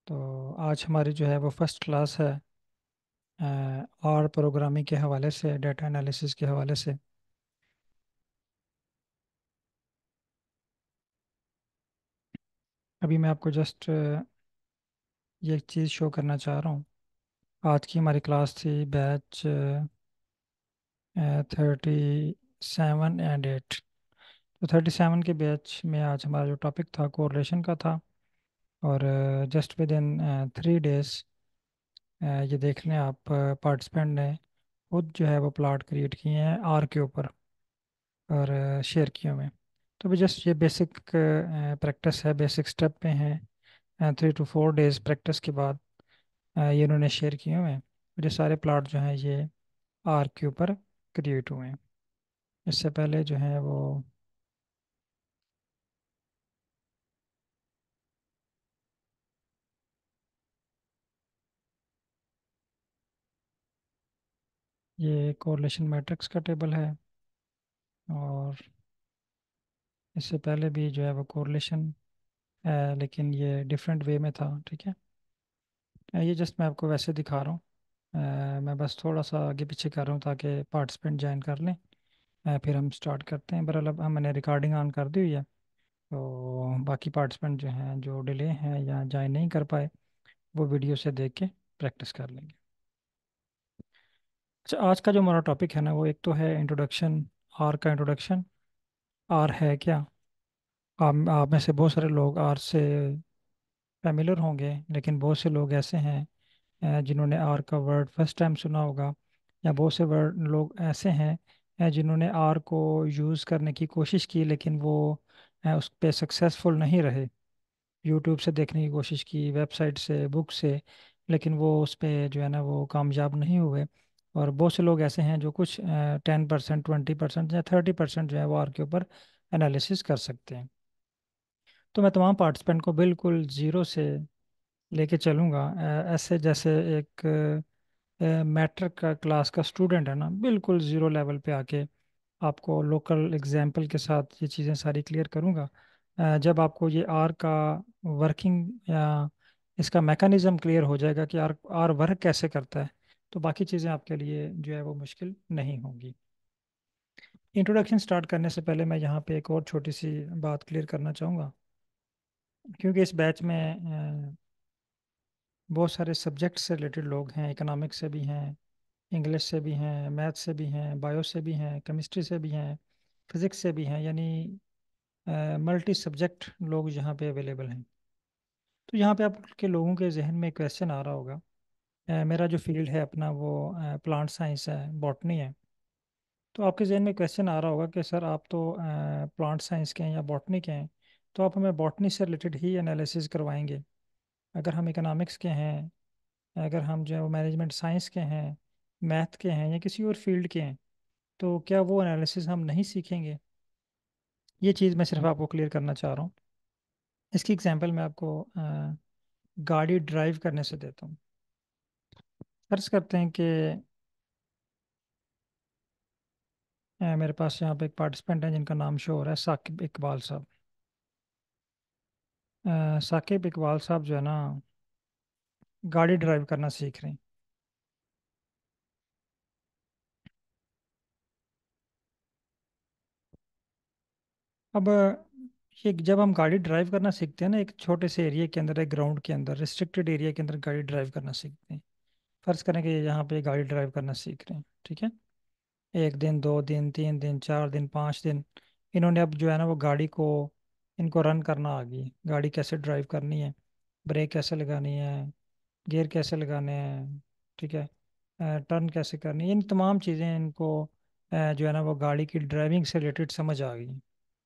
तो आज हमारी जो है वो फर्स्ट क्लास है और प्रोग्रामिंग के हवाले से, डेटा एनालिसिस के हवाले से। अभी मैं आपको जस्ट ये एक चीज़ शो करना चाह रहा हूँ। आज की हमारी क्लास थी बैच 37 एंड 8। तो 37 के बैच में आज हमारा जो टॉपिक था कोरिलेशन का था। और जस्ट विद इन 3 डेज ये देख लें आप, पार्टिसिपेंट ने खुद जो है वो प्लॉट क्रिएट किए हैं आर के ऊपर और शेयर किए हुए हैं। तो भी जस्ट ये बेसिक प्रैक्टिस है, बेसिक स्टेप पे हैं। 3 to 4 डेज प्रैक्टिस के बाद ये इन्होंने शेयर किए हुए हैं। ये सारे प्लॉट जो हैं ये आर के ऊपर क्रिएट हुए हैं। इससे पहले जो है वो ये कोरिलेशन मैट्रिक्स का टेबल है। और इससे पहले भी जो है वो कोरिलेशन है, लेकिन ये डिफरेंट वे में था। ठीक है। ये जस्ट मैं आपको वैसे दिखा रहा हूँ। मैं बस थोड़ा सा आगे पीछे कर रहा हूँ ताकि पार्टिसिपेंट ज्वाइन कर लें। फिर हम स्टार्ट करते हैं। बहरहाल अब मैंने रिकॉर्डिंग ऑन कर दी हुई है। तो बाकी पार्टिसिपेंट जो हैं, जो डिले हैं या ज्वाइन नहीं कर पाए, वो वीडियो से देख के प्रैक्टिस कर लेंगे। अच्छा, आज का जो हमारा टॉपिक है ना, वो एक तो है इंट्रोडक्शन। आर का इंट्रोडक्शन। आर है क्या? आप में से बहुत सारे लोग आर से फेमिलियर होंगे, लेकिन बहुत से लोग ऐसे हैं जिन्होंने आर का वर्ड फर्स्ट टाइम सुना होगा। या बहुत से वर्ड लोग ऐसे हैं जिन्होंने आर को यूज़ करने की कोशिश की, लेकिन वो उस पर सक्सेसफुल नहीं रहे। यूट्यूब से देखने की कोशिश की, वेबसाइट से, बुक से, लेकिन वो उस पर जो है ना वो कामयाब नहीं हुए। और बहुत से लोग ऐसे हैं जो कुछ 10%, 20% या 30% जो है वो आर के ऊपर एनालिसिस कर सकते हैं। तो मैं तमाम पार्टिसिपेंट को बिल्कुल ज़ीरो से लेके चलूँगा, ऐसे जैसे एक मैट्रिक का क्लास का स्टूडेंट है ना, बिल्कुल ज़ीरो लेवल पे आके आपको लोकल एग्जाम्पल के साथ ये चीज़ें सारी क्लियर करूँगा। जब आपको ये आर का वर्किंग या इसका मैकेनिज़्म क्लियर हो जाएगा कि आर आर वर्क कैसे करता है, तो बाकी चीज़ें आपके लिए जो है वो मुश्किल नहीं होंगी। इंट्रोडक्शन स्टार्ट करने से पहले मैं यहाँ पे एक और छोटी सी बात क्लियर करना चाहूँगा। क्योंकि इस बैच में बहुत सारे सब्जेक्ट से रिलेटेड लोग हैं, इकोनॉमिक्स से भी हैं, इंग्लिश से भी हैं, मैथ से भी हैं, बायो से भी हैं, केमिस्ट्री से भी हैं, फिज़िक्स से भी हैं, यानी मल्टी सब्जेक्ट लोग यहाँ पे अवेलेबल हैं। तो यहाँ पे आपके लोगों के जहन में क्वेश्चन आ रहा होगा। मेरा जो फील्ड है अपना वो प्लांट साइंस है, बॉटनी है। तो आपके जहन में क्वेश्चन आ रहा होगा कि सर आप तो प्लांट साइंस के हैं या बॉटनी के हैं, तो आप हमें बॉटनी से रिलेटेड ही एनालिसिस करवाएंगे। अगर हम इकोनॉमिक्स के हैं, अगर हम जो है मैनेजमेंट साइंस के हैं, मैथ के हैं या किसी और फील्ड के हैं, तो क्या वो एनालिसिस हम नहीं सीखेंगे? ये चीज़ मैं सिर्फ आपको क्लियर करना चाह रहा हूँ। इसकी एग्जांपल मैं आपको गाड़ी ड्राइव करने से देता हूँ। फर्ज करते हैं कि मेरे पास यहाँ पे एक पार्टिसिपेंट है जिनका नाम शो हो रहा है साकिब इकबाल साहब। साकिब इकबाल साहब जो है ना, गाड़ी ड्राइव करना सीख रहे हैं। अब ये जब हम गाड़ी ड्राइव करना सीखते हैं ना, एक छोटे से एरिया के अंदर, एक ग्राउंड के अंदर, रिस्ट्रिक्टेड एरिया के अंदर गाड़ी ड्राइव करना सीखते हैं। फर्ज करें कि यहाँ पे गाड़ी ड्राइव करना सीख रहे हैं। ठीक है। 1 दिन, 2 दिन, 3 दिन, 4 दिन, 5 दिन, इन्होंने अब जो है ना वो गाड़ी को, इनको रन करना आ गई, गाड़ी कैसे ड्राइव करनी है, ब्रेक कैसे लगानी है, गियर कैसे लगाने हैं। ठीक है। टर्न कैसे करनी है, इन तमाम चीज़ें इनको जो है ना वो गाड़ी की ड्राइविंग से रिलेटेड समझ आ गई।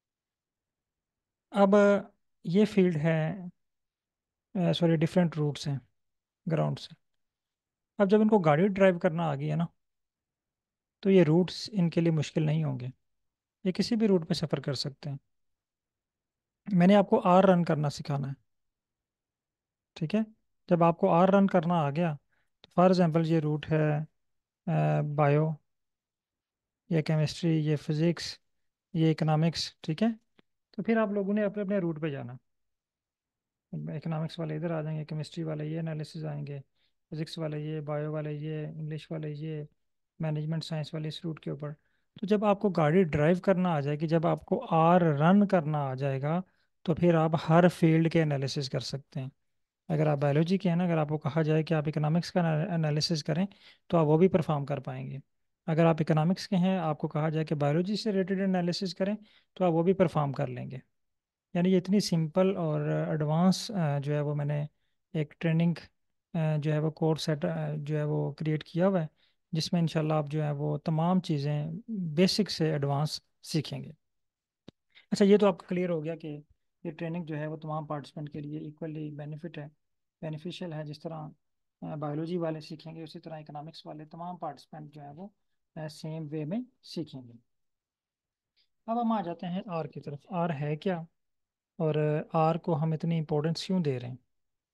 अब ये फील्ड है, सॉरी डिफरेंट रूट्स हैं ग्राउंड से। अब जब इनको गाड़ी ड्राइव करना आ गई है ना, तो ये रूट्स इनके लिए मुश्किल नहीं होंगे। ये किसी भी रूट पे सफ़र कर सकते हैं। मैंने आपको आर रन करना सिखाना है। ठीक है। जब आपको आर रन करना आ गया, तो फॉर एग्जांपल ये रूट है बायो, ये केमिस्ट्री, ये फिजिक्स, ये इकोनॉमिक्स। ठीक है। तो फिर आप लोगों ने अपने अपने रूट पे जाना। इकोनॉमिक्स वाले इधर आ जाएंगे, केमिस्ट्री वाले ये एनालिसिस आएंगे, फिजिक्स वाले ये, बायो वाले ये, इंग्लिश वाले ये, मैनेजमेंट साइंस वाले इस रूट के ऊपर। तो जब आपको गाड़ी ड्राइव करना आ जाएगी, जब आपको आर रन करना आ जाएगा, तो फिर आप हर फील्ड के एनालिसिस कर सकते हैं। अगर आप बायोलॉजी के हैं ना, अगर आपको कहा जाए कि आप इकोनॉमिक्स का एनालिसिस करें, तो आप वो भी परफॉर्म कर पाएंगे। अगर आप इकोनॉमिक्स के हैं, आपको कहा जाए कि बायोलॉजी से रिलेटेड एनालिसिस करें, तो आप वो भी परफॉर्म कर लेंगे। यानी ये इतनी सिंपल और एडवांस जो है वो मैंने एक ट्रेनिंग जो है वो कोर्स सेट जो है वो क्रिएट किया हुआ है, जिसमें इंशाल्लाह आप जो है वो तमाम चीज़ें बेसिक से एडवांस सीखेंगे। अच्छा, ये तो आपको क्लियर हो गया कि ये ट्रेनिंग जो है वो तमाम पार्टिसिपेंट के लिए इक्वली बेनिफिशियल है। जिस तरह बायोलॉजी वाले सीखेंगे, उसी तरह इकोनॉमिक्स वाले तमाम पार्टिसिपेंट जो है वो सेम वे में सीखेंगे। अब हम आ जाते हैं आर की तरफ। आर है क्या, और आर को हम इतनी इम्पोर्टेंस क्यों दे रहे हैं?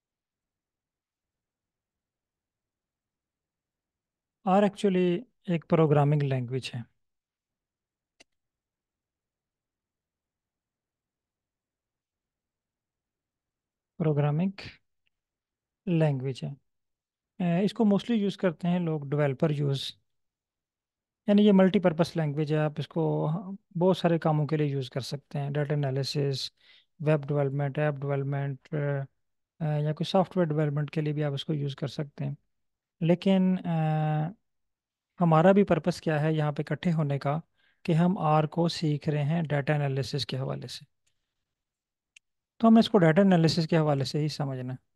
आर एक्चुअली एक प्रोग्रामिंग लैंग्वेज है। प्रोग्रामिंग लैंग्वेज है। इसको मोस्टली यूज़ करते हैं लोग, डेवलपर यूज़। यानी ये मल्टीपर्पस लैंग्वेज है, आप इसको बहुत सारे कामों के लिए यूज़ कर सकते हैं। Data analysis, web development, app development, या कोई सॉफ्टवेयर डेवलपमेंट के लिए भी आप इसको यूज़ कर सकते हैं। लेकिन हमारा भी पर्पस क्या है यहाँ पे इकट्ठे होने का, कि हम आर को सीख रहे हैं डाटा एनालिसिस के हवाले से। तो हमें इसको डाटा एनालिसिस के हवाले से ही समझना है।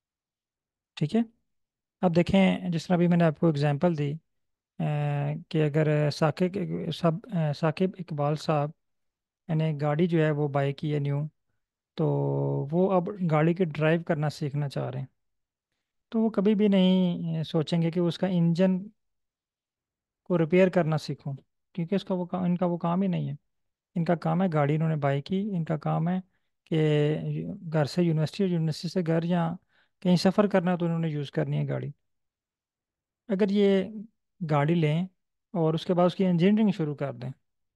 ठीक है। अब देखें, जिस तरह अभी मैंने आपको एग्जांपल दी, कि अगर साकिब इकबाल साहब ने गाड़ी जो है वो बाई की है न्यू, तो वो अब गाड़ी की ड्राइव करना सीखना चाह रहे हैं। तो वो कभी भी नहीं सोचेंगे कि उसका इंजन को रिपेयर करना सीखूं, क्योंकि इनका वो काम ही नहीं है। इनका काम है गाड़ी इन्होंने बाई की, इनका काम है कि घर से यूनिवर्सिटी और यूनिवर्सिटी से घर या कहीं सफ़र करना है तो इन्होंने यूज़ करनी है गाड़ी। अगर ये गाड़ी लें और उसके बाद उसकी इंजीनियरिंग शुरू कर दें,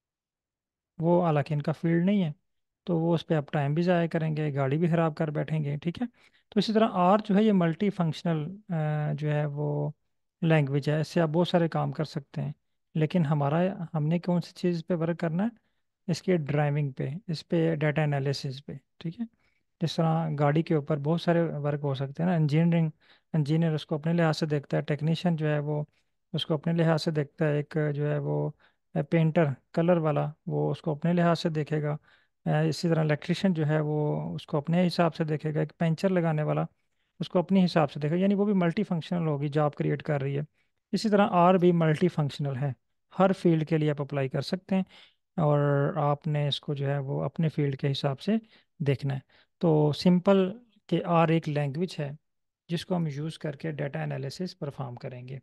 वो हालांकि इनका फील्ड नहीं है, तो वो उस पर आप टाइम भी ज़ाया करेंगे, गाड़ी भी ख़राब कर बैठेंगे। ठीक है। तो इसी तरह आर जो है ये मल्टी फंक्शनल जो है वो लैंग्वेज है। इससे आप बहुत सारे काम कर सकते हैं। लेकिन हमने कौन सी चीज़ पे वर्क करना है? इसके ड्राइविंग पे, इस पे डाटा एनालिसिस पे। ठीक है। जिस तरह गाड़ी के ऊपर बहुत सारे वर्क हो सकते हैं ना, इंजीनियर उसको अपने लिहाज से देखता है, टेक्नीशियन जो है वो उसको अपने लिहाज से देखता है, एक जो है वो पेंटर कलर वाला वो उसको अपने लिहाज से देखेगा। इसी तरह इलेक्ट्रिशियन जो है वो उसको अपने हिसाब से देखेगा, एक पेंचर लगाने वाला उसको अपने हिसाब से देखेगा। यानी वो भी मल्टी फंक्शनल होगी, जॉब क्रिएट कर रही है। इसी तरह आर भी मल्टी फंक्शनल है, हर फील्ड के लिए आप अप्लाई कर सकते हैं, और आपने इसको जो है वो अपने फील्ड के हिसाब से देखना है। तो सिंपल के आर एक लैंग्वेज है जिसको हम यूज़ करके डाटा एनालिसिस परफॉर्म करेंगे।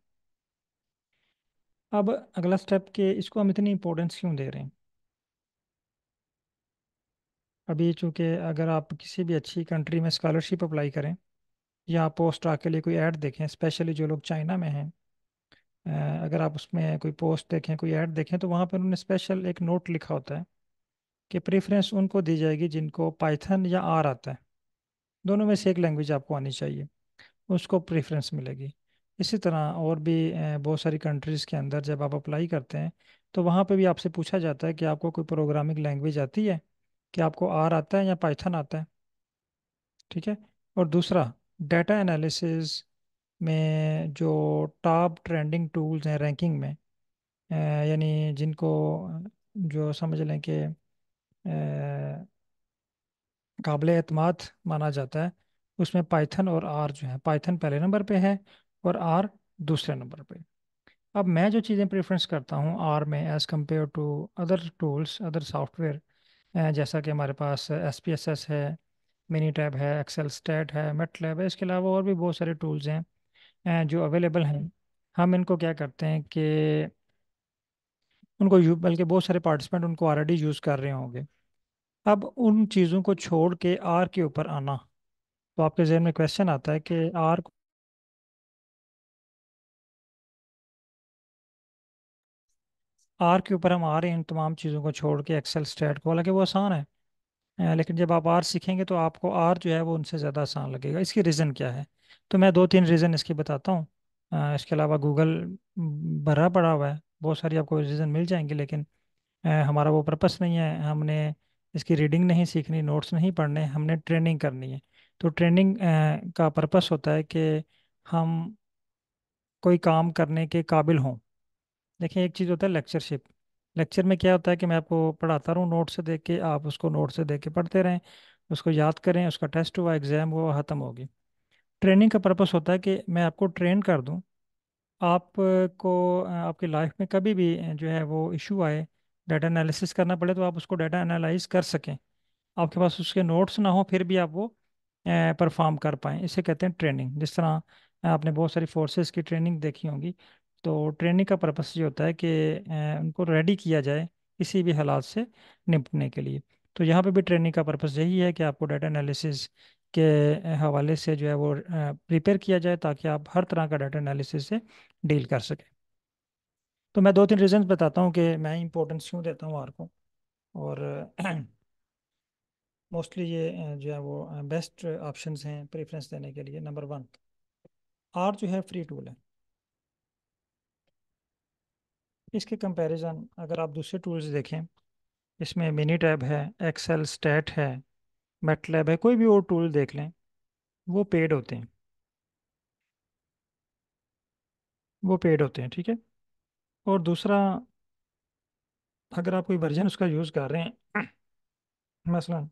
अब अगला स्टेप, के इसको हम इतनी इंपॉर्टेंस क्यों दे रहे हैं? अभी चूंकि अगर आप किसी भी अच्छी कंट्री में स्कॉलरशिप अप्लाई करें, या पोस्ट डॉक के लिए कोई ऐड देखें, स्पेशली जो लोग चाइना में हैं, अगर आप उसमें कोई पोस्ट देखें, कोई ऐड देखें, तो वहाँ पर उन्होंने स्पेशल एक नोट लिखा होता है कि प्रेफरेंस उनको दी जाएगी जिनको पाइथन या आर आता है। दोनों में से एक लैंग्वेज आपको आनी चाहिए, उसको प्रेफरेंस मिलेगी। इसी तरह और भी बहुत सारी कंट्रीज़ के अंदर जब आप अप्लाई करते हैं, तो वहाँ पे भी आपसे पूछा जाता है कि आपको कोई प्रोग्रामिंग लैंग्वेज आती है, कि आपको आर आता है या पाइथन आता है। ठीक है। और दूसरा, डाटा एनालिसिस में जो टॉप ट्रेंडिंग टूल्स हैं रैंकिंग में, यानी जिनको जो समझ लें कि काबिल एतमाद माना जाता है, उसमें पाइथन और आर जो है, पाइथन पहले नंबर पे है और आर दूसरे नंबर पे। अब मैं जो चीज़ें प्रेफरेंस करता हूँ आर में as compare to other tools, other software, जैसा कि हमारे पास SPSS है, मिनी टैब है, एक्सेल स्टैट है, मेटलैब है, इसके अलावा और भी बहुत सारे टूल्स हैं जो अवेलेबल हैं। हम इनको क्या करते हैं कि बल्कि बहुत सारे पार्टिसिपेंट उनको ऑलरेडी यूज़ कर रहे होंगे। अब उन चीज़ों को छोड़ के आर के ऊपर आना, तो आपके जहन में क्वेश्चन आता है कि आर के ऊपर हम आ रहे हैं इन तमाम चीज़ों को छोड़ के एक्सेल स्टैट को, हालांकि वो आसान है। लेकिन जब आप आर सीखेंगे तो आपको आर जो है वो उनसे ज़्यादा आसान लगेगा। इसकी रीज़न क्या है? तो मैं दो तीन रीज़न इसकी बताता हूँ। इसके अलावा गूगल भरा पड़ा हुआ है, बहुत सारी आपको रीज़न मिल जाएंगे, लेकिन हमारा वो पर्पस नहीं है। हमने इसकी रीडिंग नहीं सीखनी, नोट्स नहीं पढ़ने, हमने ट्रेनिंग करनी है। तो ट्रेनिंग का पर्पस होता है कि हम कोई काम करने के काबिल हों। देखिए, एक चीज़ होता है लेक्चरशिप। लेक्चर में क्या होता है कि मैं आपको पढ़ाता रहूँ नोट से देख के, आप उसको नोट से देख के पढ़ते रहें, उसको याद करें, उसका टेस्ट हुआ, एग्जाम हुआ, ख़त्म होगी। ट्रेनिंग का पर्पस होता है कि मैं आपको ट्रेन कर दूँ। आपको आपकी लाइफ में कभी भी जो है वो इशू आए, डाटा एनालिसिस करना पड़े, तो आप उसको डाटा एनालाइज कर सकें। आपके पास उसके नोट्स ना हो फिर भी आप वो परफॉर्म कर पाएँ, इसे कहते हैं ट्रेनिंग। जिस तरह आपने बहुत सारी फोर्सेस की ट्रेनिंग देखी होंगी। तो ट्रेनिंग का पर्पस ये होता है कि उनको रेडी किया जाए किसी भी हालात से निपटने के लिए। तो यहाँ पे भी ट्रेनिंग का पर्पस यही है कि आपको डाटा एनालिसिस के हवाले से जो है वो प्रिपेयर किया जाए, ताकि आप हर तरह का डाटा एनालिसिस से डील कर सकें। तो मैं दो तीन रीजंस बताता हूँ कि मैं इंपॉर्टेंस क्यों देता हूँ आर को। और मोस्टली ये जो है वो बेस्ट ऑप्शंस हैं प्रेफरेंस देने के लिए। नंबर वन, आर जो है फ्री टूल है। इसके कंपैरिजन अगर आप दूसरे टूल्स देखें, इसमें मिनी टैब है, एक्सेल स्टैट है, मैटलैब है, कोई भी और टूल देख लें, वो पेड होते हैं। वो पेड होते हैं, ठीक है। और दूसरा, अगर आप कोई वर्जन उसका यूज़ कर रहे हैं, मसलन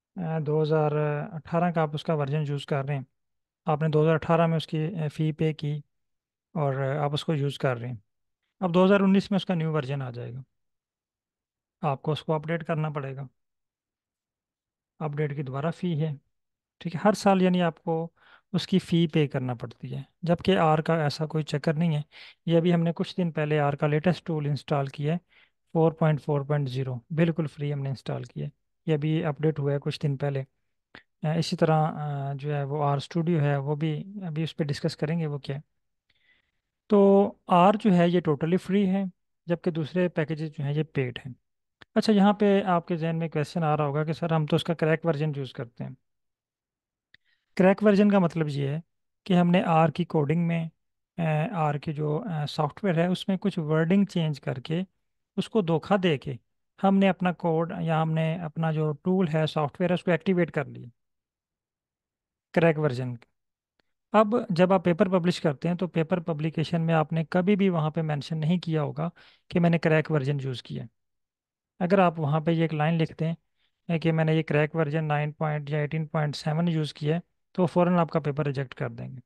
2018 का आप उसका वर्जन यूज़ कर रहे हैं, आपने 2018 में उसकी फ़ी पे की, और आप उसको यूज़ कर रहे हैं। अब 2019 में उसका न्यू वर्जन आ जाएगा, आपको उसको अपडेट करना पड़ेगा। अपडेट की दोबारा फ़ी है, ठीक है, हर साल, यानी आपको उसकी फ़ी पे करना पड़ती है। जबकि आर का ऐसा कोई चक्कर नहीं है। ये अभी हमने कुछ दिन पहले आर का लेटेस्ट टूल इंस्टॉल किया है, 4.4.0, बिल्कुल फ्री हमने इंस्टॉल किया है। ये अभी अपडेट हुआ है कुछ दिन पहले। इसी तरह जो है वो आर स्टूडियो है, वो भी अभी उस पर डिस्कस करेंगे वो क्या है। तो आर जो है ये टोटली फ्री है, जबकि दूसरे पैकेजेस जो हैं ये पेड हैं। अच्छा, यहाँ पे आपके जहन में क्वेश्चन आ रहा होगा कि सर हम तो उसका क्रैक वर्जन यूज़ करते हैं। क्रैक वर्जन का मतलब ये है कि हमने आर की कोडिंग में, आर की जो सॉफ्टवेयर है उसमें कुछ वर्डिंग चेंज करके, उसको धोखा दे के, हमने अपना कोड या हमने अपना जो टूल है, सॉफ्टवेयर है, उसको एक्टिवेट कर लिया, क्रैक वर्जन। अब जब आप पेपर पब्लिश करते हैं तो पेपर पब्लिकेशन में आपने कभी भी वहाँ पे मेंशन नहीं किया होगा कि मैंने क्रैक वर्जन यूज़ किया है। अगर आप वहाँ पे ये एक लाइन लिखते हैं कि मैंने ये क्रैक वर्जन 9 पॉइंट या 18.7 यूज़ किया है, तो फ़ौरन आपका पेपर रिजेक्ट कर देंगे।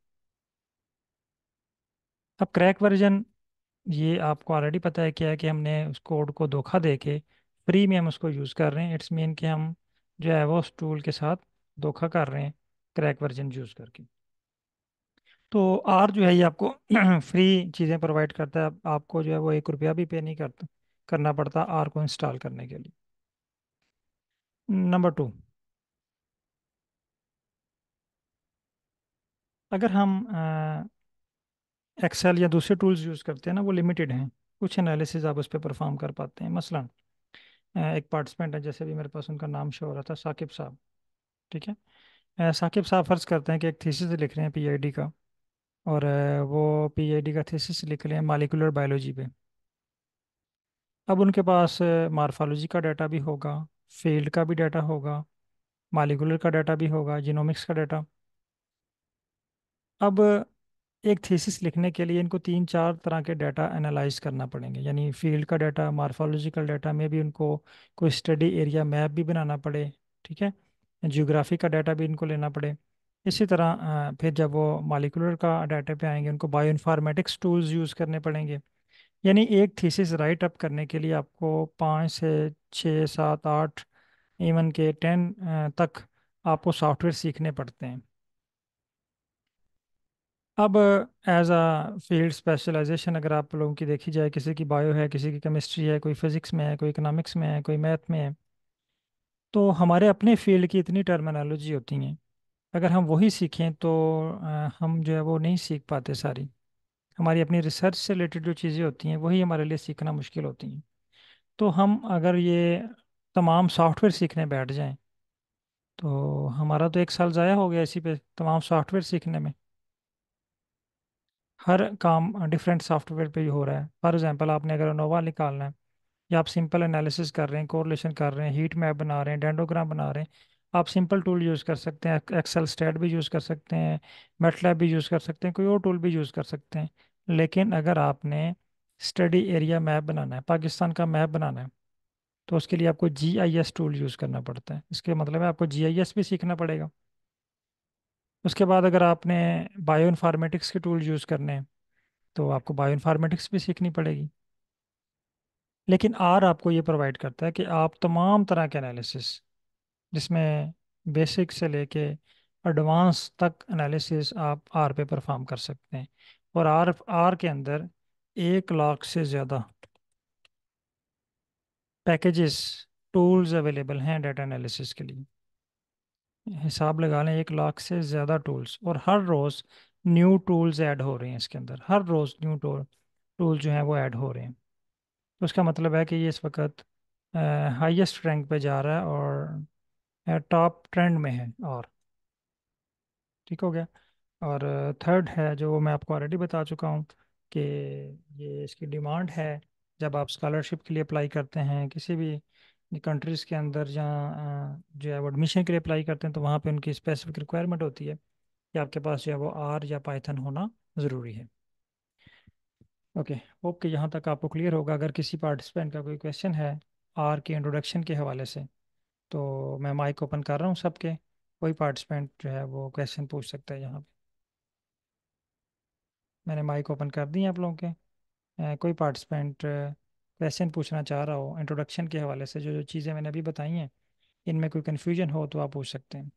अब क्रैक वर्जन, ये आपको ऑलरेडी पता है क्या है, कि हमने उस कोड को धोखा दे के फ्री में हम उसको यूज़ कर रहे हैं। इट्स मीन कि हम जो है वो उस टूल के साथ धोखा कर रहे हैं क्रैक वर्जन यूज़ करके। तो आर जो है ये आपको फ्री चीज़ें प्रोवाइड करता है। आपको जो है वो 1 रुपया भी पे नहीं करना पड़ता आर को इंस्टॉल करने के लिए। नंबर टू, अगर हम एक्सेल या दूसरे टूल्स यूज़ करते हैं ना, वो लिमिटेड हैं। कुछ एनालिसिस आप उस पर परफॉर्म कर पाते हैं। मसलन एक पार्टिसिपेंट है, जैसे भी मेरे पास उनका नाम शो हो रहा था, साकिब साहब, ठीक है। साकिब साहब फर्ज करते हैं कि एक थीसिस लिख रहे हैं पीआईडी का, और वो पीआईडी का थीसिस लिख रहे हैं मालिकुलर बायोलॉजी पे। अब उनके पास मार्फोलॉजी का डाटा भी होगा, फील्ड का भी डाटा होगा, मालिकुलर का डाटा भी होगा, जीनोमिक्स का डाटा। अब एक थीसिस लिखने के लिए इनको तीन चार तरह के डाटा एनालाइज करना पड़ेंगे, यानी फील्ड का डाटा, मार्फोलॉजिकल डाटा में भी उनको कोई स्टडी एरिया मैप भी बनाना पड़े, ठीक है, जियोग्राफी का डाटा भी इनको लेना पड़े। इसी तरह फिर जब वो मालिकुलर का डाटा पे आएंगे, उनको बायो इन्फॉर्मेटिक्स टूल्स यूज़ करने पड़ेंगे। यानी एक थीसिस राइट अप करने के लिए आपको 5 से 6 7 8, इवन के 10 तक आपको सॉफ्टवेयर सीखने पड़ते हैं। अब एज अ फील्ड स्पेशलाइजेशन अगर आप लोगों की देखी जाए, किसी की बायो है, किसी की केमिस्ट्री है, कोई फिजिक्स में है, कोई इकोनॉमिक्स में है, कोई मैथ में है, तो हमारे अपने फील्ड की इतनी टर्मिनोलॉजी होती हैं। अगर हम वही सीखें तो हम जो है वो नहीं सीख पाते सारी। हमारी अपनी रिसर्च से रिलेटेड जो चीज़ें होती हैं वही हमारे लिए सीखना मुश्किल होती हैं। तो हम अगर ये तमाम सॉफ्टवेयर सीखने बैठ जाएं, तो हमारा तो 1 साल ज़ाया हो गया इसी पे तमाम सॉफ्टवेयर सीखने में। हर काम डिफरेंट सॉफ्टवेयर पे ही हो रहा है। फॉर एग्जांपल आपने अगर नोवा निकालना है, या आप सिंपल एनालिसिस कर रहे हैं, कोरिलेशन कर रहे हैं, हीट मैप बना रहे हैं, डेंडोग्राम बना रहे हैं, आप सिंपल टूल यूज़ कर सकते हैं, एक्सेल स्टैट भी यूज़ कर सकते हैं, मैटलैब भी यूज़ कर सकते हैं, कोई और टूल भी यूज़ कर सकते हैं। लेकिन अगर आपने स्टडी एरिया मैप बनाना है, पाकिस्तान का मैप बनाना है, तो उसके लिए आपको GIS टूल यूज़ करना पड़ता है। इसके मतलब है आपको GIS भी सीखना पड़ेगा। उसके बाद अगर आपने बायो इन्फॉर्मेटिक्स के टूल यूज़ करने हैं, तो आपको बायो इन्फॉर्मेटिक्स भी सीखनी पड़ेगी। लेकिन आर आपको ये प्रोवाइड करता है कि आप तमाम तरह के एनालिसिस, जिसमें बेसिक से लेके एडवांस तक एनालिसिस, आप आर पे परफॉर्म कर सकते हैं। और आर आर के अंदर 1 लाख से ज़्यादा पैकेजेस, टूल्स अवेलेबल हैं डाटा एनालिसिस के लिए। हिसाब लगा लें, 1 लाख से ज़्यादा टूल्स, और हर रोज़ न्यू टूल्स ऐड हो रहे हैं इसके अंदर। हर रोज़ न्यू टूल जो हैं वो ऐड हो रहे हैं। तो उसका मतलब है कि ये इस वक्त हाईएस्ट रैंक पे जा रहा है, और टॉप ट्रेंड में है। और ठीक हो गया। और थर्ड है जो मैं आपको ऑलरेडी बता चुका हूँ कि ये इसकी डिमांड है। जब आप स्कॉलरशिप के लिए अप्लाई करते हैं किसी भी कंट्रीज़ के अंदर, जहाँ जो है वो एडमिशन के लिए अप्लाई करते हैं, तो वहाँ पे उनकी स्पेसिफिक रिक्वायरमेंट होती है कि आपके पास जो है वो आर या पाइथन होना ज़रूरी है। ओके। होप कि यहाँ तक आपको क्लियर होगा। अगर किसी पार्टिसिपेंट का कोई क्वेश्चन है आर के इंट्रोडक्शन के हवाले से, तो मैं माइक ओपन कर रहा हूँ सबके। कोई पार्टिसिपेंट जो है वो क्वेश्चन पूछ सकता है यहाँ पे। मैंने माइक ओपन कर दी है आप लोगों के। कोई पार्टिसिपेंट क्वेश्चन पूछना चाह रहा हो इंट्रोडक्शन के हवाले से, जो जो चीज़ें मैंने अभी बताई हैं, इनमें कोई कन्फ्यूजन हो तो आप पूछ सकते हैं।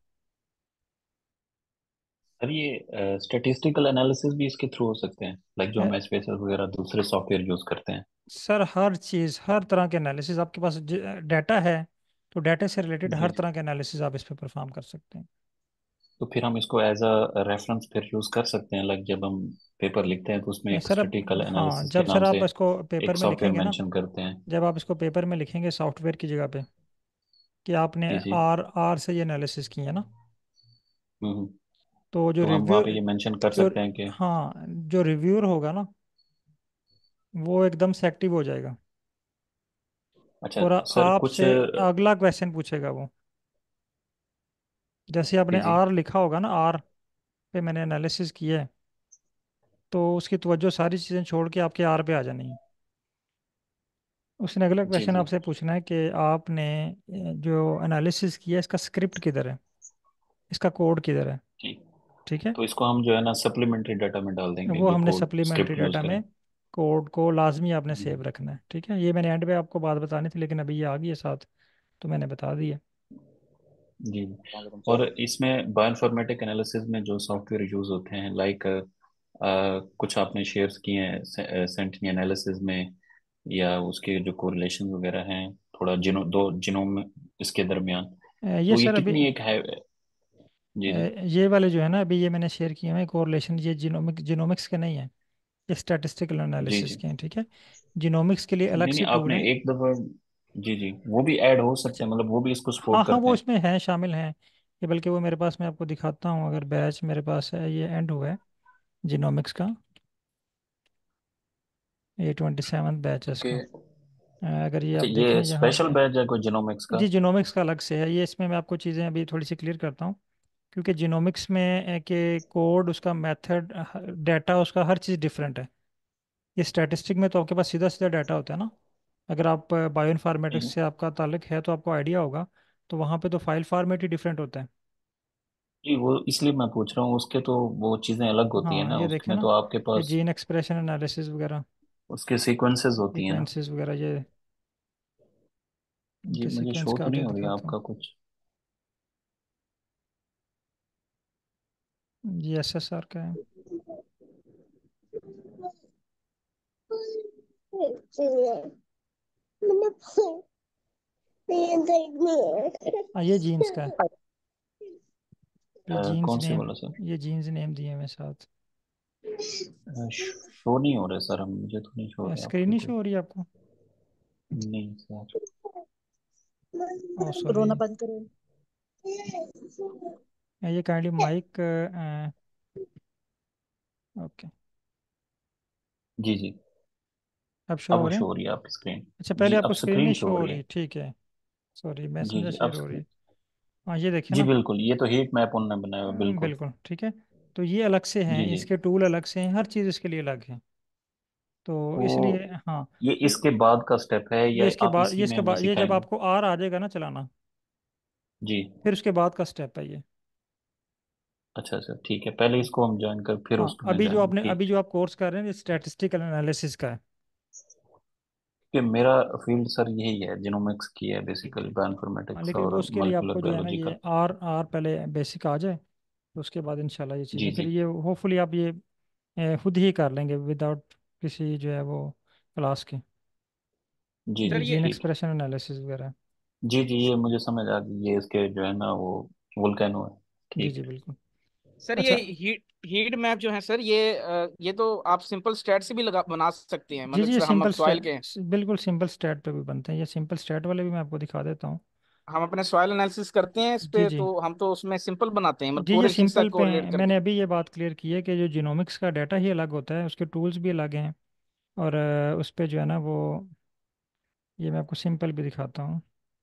सर ये स्टेटिस्टिकल एनालिसिस भी इसके थ्रू हो सकते हैं, लाइक जो अ, हम एसपीएसएल वगैरह दूसरे सॉफ्टवेयर यूज करते हैं। सर हर चीज़, हर तरह के एनालिसिस आपके पास डाटा है, तो डाटा से रिलेटेड जी हर जी। तरह के एनालिसिस आप इस पे परफॉर्म कर सकते हैं। तो फिर हम इसको एज अ रेफरेंस फिर यूज कर सकते हैं, लाइक जब हम पेपर लिखते हैं तो उसमें एक सर अब, स्टेटिकल हाँ, एनालिसिस के जब सर नाम आप से इसको पेपर एक में सॉफ्टवेयर लिखेंगे ना, मेंशन करते हैं। जब आप इसको पेपर में लिखेंगे सॉफ्टवेयर की जगह पे कि आपने जी जी। आर आर से ये एनालिसिस किया ना, हम्म। तो जो तो हम रिव्यू वहाँ पे ये मेंशन कर जो सकते हैं कि हाँ, जो रिव्यूअर होगा ना, वो एकदम से एक्टिव हो जाएगा, अच्छा और सर कुछ आपसे अगला क्वेश्चन पूछेगा वो। जैसे जी आपने जी आर लिखा होगा ना, आर पे मैंने एनालिसिस किया है, तो उसकी तवज्जो सारी चीज़ें छोड़ के आपके आर पे आ जानी है। उसने अगला जी क्वेश्चन जी। आपसे पूछना है कि आपने जो एनालिसिस किया है, इसका स्क्रिप्ट किधर है, इसका कोड किधर है। ठीक। ठीक है। तो इसको हम जो है ना सप्लीमेंट्री डाटा में डाल देंगे, वो जो हमने code supplementary script use data करें। में कोड को लाजमी आपने सेव हम्म। रखना है। ठीक है, ये मैंने एंड पे आपको बात बतानी थी, लेकिन अभी ये आ गई है साथ, तो मैंने बता दी है। जी। और इसमें बायोइन्फॉर्मेटिक एनालिसिस में जो सॉफ्टवेयर यूज होते हैं, लाइक कुछ आपने शेयर्स किए हैं सेंटिनल एनालिसिस में, या उसके जो कोरिलेशन वगैरह हैं, थोड़ा दो जिनोम इसके दर्मियान, ये तो ये सर अभी कितनी एक है। जी जी। ये वाले जो है ना, अभी ये मैंने शेयर किए हैं कोरिलेशन, ये जिनोमिक्स के नहीं है, ये स्टैटिस्टिकल जी एनालिसिस जी। के हैं। ठीक है। जिनोमिक्स के लिए अलग नहीं नहीं, से टूल आपने है। एक दफा, जी जी, वो भी ऐड हो सकते अच्छा, हैं, मतलब वो भी इसको हाँ सपोर्ट हाँ, करते वो हैं। इसमें है, शामिल हैं ये। बल्कि वो मेरे पास, मैं आपको दिखाता हूँ, अगर बैच मेरे पास है, ये एंड हुआ है जिनोमिक्स का, ये 27 बैच है ओके। इसका। अगर ये आप अच्छा, देखें ये यहाँ स्पेशल पे, बैच है कोई जिनोमिक्स का? जी जिनोमिक्स का अलग से है ये। इसमें मैं आपको चीज़ें अभी थोड़ी सी क्लियर करता हूँ, क्योंकि जिनोमिक्स में के कोड, उसका मेथड, डाटा, उसका हर चीज़ डिफरेंट है। ये स्टैटिस्टिक में तो आपके पास सीधा सीधा डाटा होता है ना। अगर आप बायो इन्फॉर्मेटिक्स जी से आपका ताल्लुक है तो आपको आइडिया होगा, तो वहाँ पे तो फाइल फॉर्मेट ही डिफरेंट होता है। जी, वो इसलिए मैं पूछ रहा हूँ, उसके तो वो चीज़ें अलग होती है हाँ, ना, ये देखें उसमें ना, तो आपके ये पास जीन एक्सप्रेशन एनालिसिस वगैरह, उसके सीक्वेंसेस होती है ना। सीक्वेंसेस वगैरह, ये जी, इनके मुझे सीक्वेंस शो का तो नहीं आगे हो रही दिखाता हूँ। आपका कुछ। ये SSR का है। ये जीन्स का है। ये जीन्स कौन से नेम, वाला सर? ये जीन्स नेम दिए हुए साथ। शो नहीं हो रहा सर, हम मुझे तो नहीं शो हो रहा स्क्रीन आपका नहीं कोई। शो हो रही है आपको? नहीं सर। ओ सॉरी। रोना बंद करो। ये काइंडली माइक। ओके। जी जी। अब शो अब हो वो रहे शो हैं। हो रही है आपकी स्क्रीन। अच्छा, पहले जी आपको अब स्क्रीन स्क्रीन नहीं शो शो हो हो रही रही, है। ठीक है। सॉरी, मैं जी समझा जी अब शेयर हो रही है। हाँ, ये देखिए जी ना। बिल्कुल, ये तो हीट मैप उन्होंने बनाया हुआ है, बिल्कुल। बिल्कुल ठीक है। तो ये अलग से हैं, जी जी। इसके टूल अलग से हैं, हर चीज़ इसके लिए अलग है। तो इसलिए वो हाँ। ये इसके बाद का स्टेप है ये या इसके आप बाद, इसी ये में इसके हमें बाद, ये जब सिखाएंगे? आपको आर आ जाएगा ना चलाना, जी। फिर उसके बाद का स्टेप है ये। अच्छा अच्छा ठीक है, पहले इसको हम ज्वाइन कर फिर हाँ, उसमें जाएंगे, ठीक। अभी जो आप कोर्स कर रहे हैं, ये स्टैटिस्टिकल एनालिसिस का है। कि मेरा फील्ड सर यही है, जिनोमिक्स की है ठीक बेसिकली, है। हाँ, बायोइन्फॉर्मेटिक्स लेकिन वो और उसके लिए मॉलिक्यूलर आपको जो है ना, बायोलॉजी ये का। आर आर पहले बेसिक आ जाए, तो उसके बाद इंशाल्लाह ये जी चीज़ें फिर जी। ये होपफुली आप ये खुद ही कर लेंगे विदाउट किसी जो है वो क्लास के। जी ये जी सर ये जीन ठीक है। एक्सप्रेशन एनालिसिस वगैरह। जी जी ये मुझे समझ आ गई, ये इसके जो है ना वो वोल्केनो है। जी ठीक जी है। बिल्कुल। सर ये अच्छा। हीट मैप जो है सर, ये तो आप सिंपल स्टैट से भी लगा बना सकते हैं, जी मतलब जी, ये जैसे हम अब सिंपल सॉइल के बिल्कुल सिंपल स्टैट पे भी बनते हैं, ये सिंपल स्टैट वाले भी मैं आपको दिखा देता हूँ। हम अपने सॉइल एनालिसिस करते हैं इस जी पे, जी तो हम तो उसमें सिंपल बनाते हैं, मतलब जी, ये कोरिलेशन के साथ सिंपल पे कोरिलेट करके। मैंने अभी ये बात क्लियर की है कि जो जीनोमिक्स का डाटा ही अलग होता है, उसके टूल्स भी अलग हैं। और उस पे जो है ना वो, ये मैं आपको सिंपल भी दिखाता हूँ।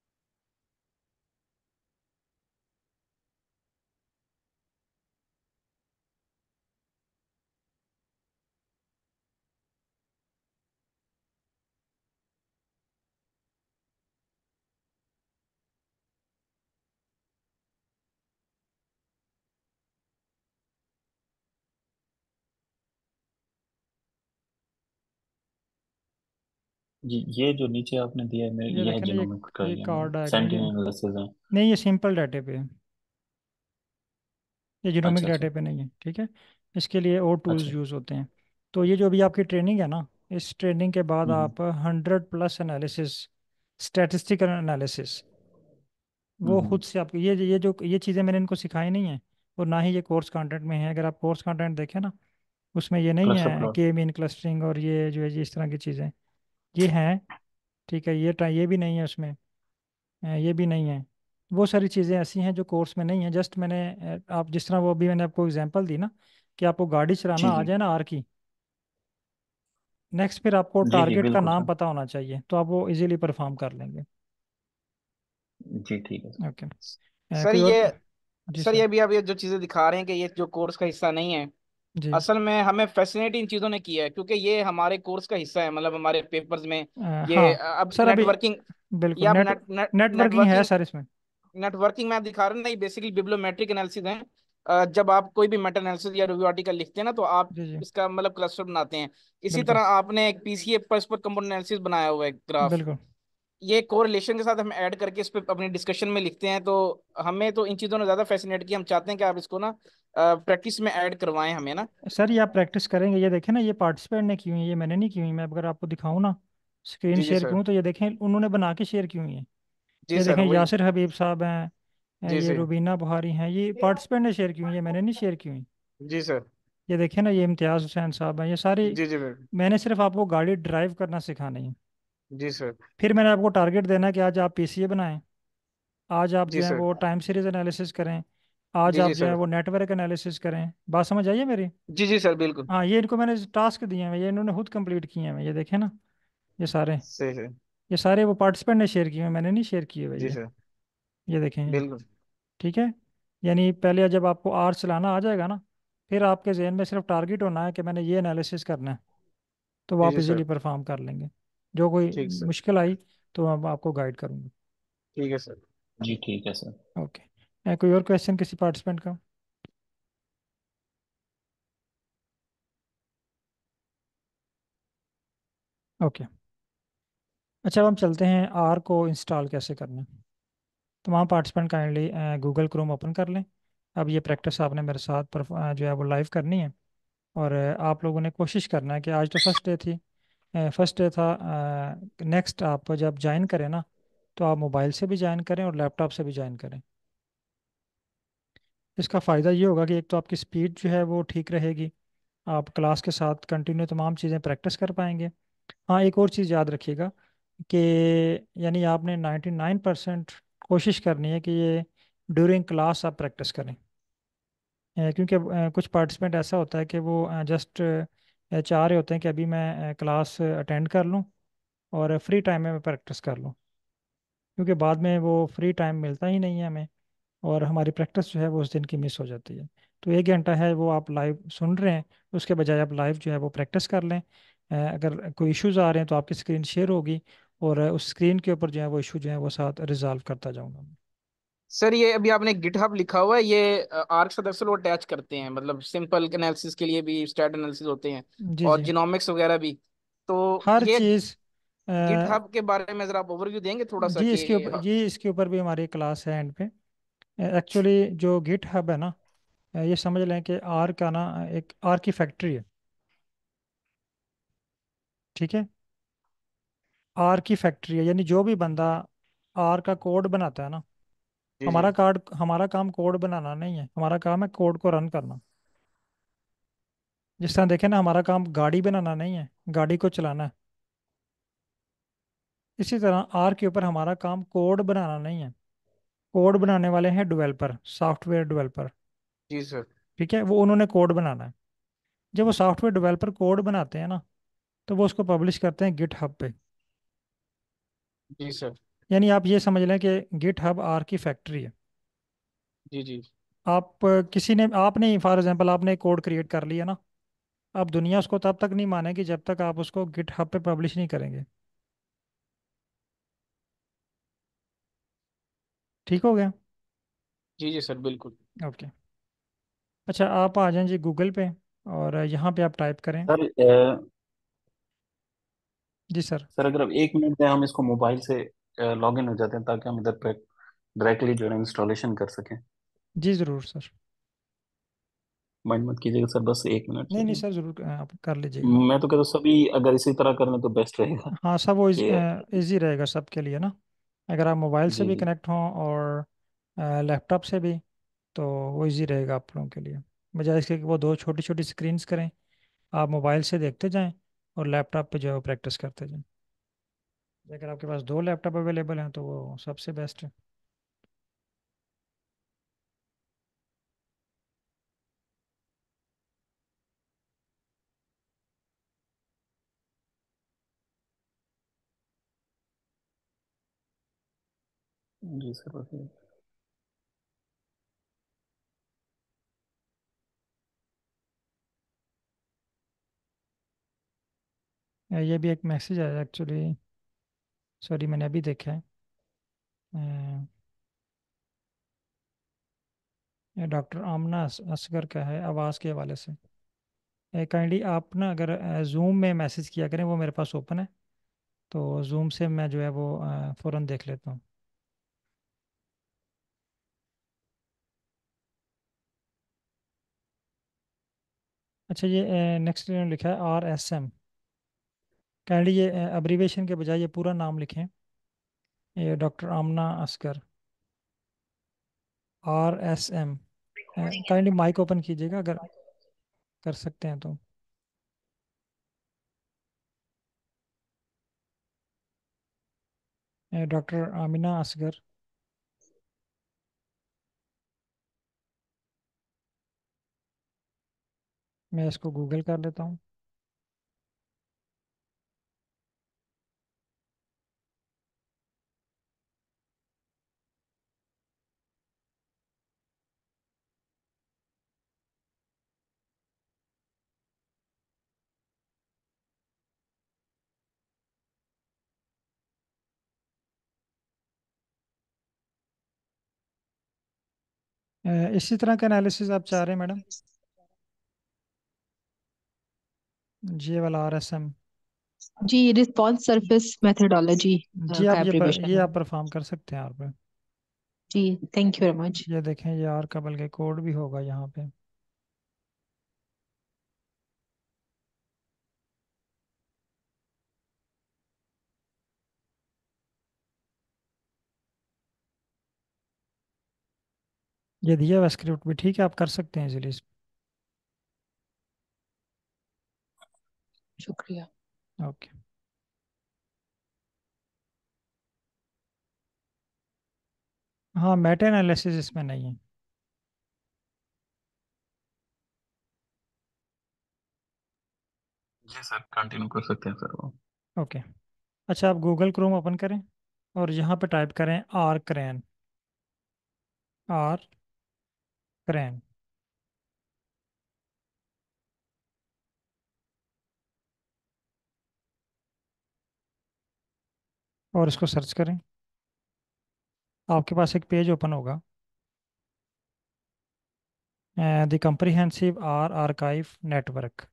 जी ये जो नीचे आपने दिया है मेरे, ये ये है देखें ना, जिनोमिक्स का, ये यानी कार्ड डायग्राम ये। सेंटिनल एनालिसिस है। नहीं, ये सिंपल डाटे पे है, ये जीनोमिक अच्छा अच्छा। डाटे पे नहीं है, ठीक है। इसके लिए और टूल्स अच्छा। यूज़ होते हैं। तो ये जो अभी आपकी ट्रेनिंग है ना, इस ट्रेनिंग के बाद हम्म आप 100+ एनालिसिस, स्टैटिस्टिकल एनालिसिस, वो हम्म। खुद से आपको ये जो ये चीज़ें मैंने इनको सिखाई नहीं है, और ना ही ये कोर्स कंटेंट में है। अगर आप कोर्स कंटेंट देखें ना, उसमें ये नहीं क्लस्टर है प्लॉट। के मीन क्लस्टरिंग और ये जो है ये इस तरह की चीज़ें, ये हैं। ठीक है, ये भी नहीं है उसमें, ये भी नहीं है। वो सारी चीज़ें ऐसी हैं जो कोर्स में नहीं है। जस्ट मैंने आप जिस तरह वो अभी मैंने आपको एग्जांपल दी ना, कि आपको गाड़ी चलाना जी आ जी। जाए ना आर की, नेक्स्ट फिर आपको जी जी टारगेट का बिल्कुल नाम सर। पता होना चाहिए, तो आप वो इजीली परफॉर्म कर लेंगे। जी ठीक है सर। ओके। सर कोई और ये जी सर सर। ये भी आप ये जो चीजें दिखा रहे हैं कि ये जो कोर्स का हिस्सा नहीं है, जी। असल में हमें फैसिनेट इन चीज़ों ने किया है, क्योंकि ये हमारे कोर्स का हिस्सा है, मतलब हमारे पेपर्स में ये हाँ अब सर, अभी नेटवर्किंग, बिल्कुल या अब नेटवर्किंग है नेटवर्किंग सर इसमें। नेटवर्किंग में आप दिखा रहे हैं ना, ये बेसिकली बिब्लियोमेट्रिक एनालिसिस है। जब आप कोई भी मेटा एनालिसिस या रिव्यू आर्टिकल लिखते हैं ना, तो आप जी जी इसका मतलब क्लस्टर बनाते हैं। इसी बिल्कुल तरह आपने एक पीसीए परस्पर कंपोनेंट एनालिसिस बनाया हुआ है ग्राफ, बिल्कुल। ये कोरिलेशन के साथ हम ऐड करके इस पे अपनी डिस्कशन में लिखते हैं। तो हमें तो इन चीज़ों ने ज़्यादा फैसिनेट किया, हम चाहते हैं कि आप इसको ना प्रैक्टिस में ऐड करवाएं हमें ना। सर ये आप प्रैक्टिस करेंगे, ये देखें ना, ये पार्टिसिपेंट ने की हुई है, ये मैंने नहीं की हुई। मैं अगर आपको दिखाऊं ना, स्क्रीन जी जी शेयर सर। करूँ, तो ये देखें उन्होंने बना के शेयर की हुई है। जी ये सर देखें, वही। यासिर हबीब साहब हैं, जी ये जी। रुबीना बुहारी हैं, ये पार्टिसिपेंट ने शेयर की हुई है, मैंने नहीं शेयर की हुई। जी सर। ये देखें ना, ये इम्तियाज़ हुसैन साहब हैं, ये सारी। जी जी सर। मैंने सिर्फ आपको गाड़ी ड्राइव करना सिखानी है। जी सर। फिर मैंने आपको टारगेट देना है कि आज आप पीसीए बनाएं, आज आप जी जो है सर। वो टाइम सीरीज एनालिसिस करें, आज जी आप जी जो है सर। वो नेटवर्क एनालिसिस करें। बात समझ आइए मेरी। जी जी सर बिल्कुल। हाँ, ये इनको मैंने टास्क दिए हैं, ये इन्होंने खुद कंप्लीट किए हैं, ये देखें ना, ये सारे, सही है। ये सारे वो पार्टिसिपेंट ने शेयर किए हैं, मैंने नहीं शेयर किए जी भैया। सर ये देखें ये। बिल्कुल। ठीक है। यानी पहले जब आपको आर चलाना आ जाएगा ना, फिर आपके जहन में सिर्फ टारगेट होना है कि मैंने ये एनालिसिस करना है, तो वो जी आप जी इजीली सर। परफॉर्म कर लेंगे। जो कोई ठीक सर। मुश्किल आई तो मैं आपको गाइड करूँगा। ठीक है सर। जी ठीक है सर। ओके। कोई और क्वेश्चन किसी पार्टिसिपेंट का? ओके। अच्छा, अब हम चलते हैं आर को इंस्टॉल कैसे करना है। तमाम participant kindly Google Chrome open कर लें। अब ये प्रैक्टिस आपने मेरे साथ जो है वो लाइव करनी है। और आप लोगों ने कोशिश करना है कि आज तो फर्स्ट डे थी, फर्स्ट डे था, नेक्स्ट आप जब ज्वाइन करें ना, तो आप मोबाइल से भी ज्वाइन करें और लैपटॉप से भी ज्वाइन करें। इसका फ़ायदा ये होगा कि एक तो आपकी स्पीड जो है वो ठीक रहेगी, आप क्लास के साथ कंटिन्यू तमाम चीज़ें प्रैक्टिस कर पाएंगे। हाँ, एक और चीज़ याद रखिएगा कि यानी आपने 99% कोशिश करनी है कि ये ड्यूरिंग क्लास आप प्रैक्टिस करें। क्योंकि कुछ पार्टिसिपेंट ऐसा होता है कि वो जस्ट चाह रहे होते हैं कि अभी मैं क्लास अटेंड कर लूँ और फ्री टाइम में मैं प्रैक्टिस कर लूँ, क्योंकि बाद में वो फ्री टाइम मिलता ही नहीं है हमें, और हमारी प्रैक्टिस जो है वो उस दिन की मिस हो जाती है। तो 1 घंटा है वो आप लाइव सुन रहे हैं, उसके बजाय आप लाइव जो है वो प्रैक्टिस कर लें। अगर कोई इश्यूज आ रहे हैं तो आपकी स्क्रीन शेयर होगी, और उस स्क्रीन के ऊपर जो है वो इशू जो है वो साथ रिजॉल्व करता जाऊंगा। सर ये अभी आपने गिटहब लिखा हुआ है, ये आर्क सदस्य लोग अटैच करते हैं, मतलब सिंपल एनालिसिस के लिए भी स्टैट एनालिसिस होते हैं जी और जी। जिनोमिक्स वगैरह भी। तो हर ये चीज़। गिटहब के बारे में जरा आप ओवरव्यू देंगे थोड़ा सा जी कि इसके ऊपर, जी इसके ऊपर भी हमारी क्लास है एंड पे। एक्चुअली जो गिट हब है ना, ये समझ लें कि आर का ना एक आर की फैक्ट्री है। ठीक है, आर की फैक्ट्री है, यानी जो भी बंदा आर का कोड बनाता है ना, जी जी हमारा काम कोड बनाना नहीं है, हमारा काम है कोड को रन करना। जिस तरह देखें ना, हमारा काम गाड़ी बनाना नहीं है, गाड़ी को चलाना है। इसी तरह आर के ऊपर हमारा काम कोड बनाना नहीं है, कोड बनाने वाले हैं डेवलपर, सॉफ्टवेयर डेवलपर। जी सर। ठीक है, वो उन्होंने कोड बनाना है। जब वो सॉफ्टवेयर डेवलपर कोड बनाते हैं ना, तो वो उसको पब्लिश करते हैं गिट हब पे। जी सर। यानी आप ये समझ लें कि गिट हब आर की फैक्ट्री है। जी जी आप किसी ने आपने फॉर एग्जांपल आपने कोड क्रिएट कर लिया ना, अब दुनिया उसको तब तक नहीं मानेगी जब तक आप उसको गिट हब पे पब्लिश नहीं करेंगे। ठीक हो गया। जी जी सर बिल्कुल। ओके। अच्छा, आप आ जाएं जी गूगल पे, और यहाँ पे आप टाइप करें। सर जी सर। सर अगर अब 1 मिनट में हम इसको मोबाइल से लॉग इन हो जाते हैं ताकि हम इधर पे डायरेक्टली जो है इंस्टॉलेशन कर सकें। जी ज़रूर सर। माइंड मत कीजिएगा सर, बस 1 मिनट नहीं नहीं लीजिए। सर, ज़रूर आप कर लीजिएगा। मैं तो कहता हूँ सभी अगर इसी तरह करें तो बेस्ट रहेगा हाँ, सब वो कि इजी रहेगा सबके लिए ना। अगर आप मोबाइल से जी भी जी कनेक्ट हों और लैपटॉप से भी, तो वो इजी रहेगा आप लोगों के लिए। बजाय इसके कि वो दो छोटी छोटी स्क्रीन्स करें, आप मोबाइल से देखते जाएं और लैपटॉप पे जो है वो प्रैक्टिस करते जाएं। अगर आपके पास दो लैपटॉप अवेलेबल हैं तो वो सबसे बेस्ट है। जी सर बताइए। ये भी एक मैसेज आया एक्चुअली, सॉरी मैंने अभी देखा है। ये डॉक्टर आमना असगर का है, आवाज़ के हवाले से। काइंडली आप ना अगर जूम में मैसेज किया करें, वो मेरे पास ओपन है, तो जूम से मैं जो है वो फ़ौरन देख लेता हूँ। अच्छा, ये नेक्स्ट लिखा है RSM। काइंडली ये अब्रीवेशन के बजाय ये पूरा नाम लिखें। ये doctor Amna Asghar, RSM। Kindly mic open कीजिएगा अगर कर सकते हैं तो। डॉक्टर आमिना असगर। मैं इसको गूगल कर लेता हूँ। इसी तरह का एनालिसिस आप चाह रहे हैं मैडम? जी, ये वाला RSM। जी, रिस्पॉन्स सरफेस मेथोडोलॉजी जी, का ये एब्रिविएशन है। आप परफॉर्म कर सकते हैं आप। जी, थैंक यू वेरी मच। ये देखें, ये आर का बल्कि कोड भी होगा यहाँ पे। ये दिया हुआ स्क्रिप्ट भी ठीक है, आप कर सकते हैं इजीली। शुक्रिया। ओके। हाँ, मेटा एनालिसिस इसमें नहीं है। जी सर, कंटिन्यू कर सकते हैं सर वो। ओके। अच्छा, आप गूगल क्रोम ओपन करें और यहाँ पे टाइप करें आर क्रैन। Are crane. और इसको सर्च करें। आपके पास एक पेज ओपन होगा, the comprehensive R archive network.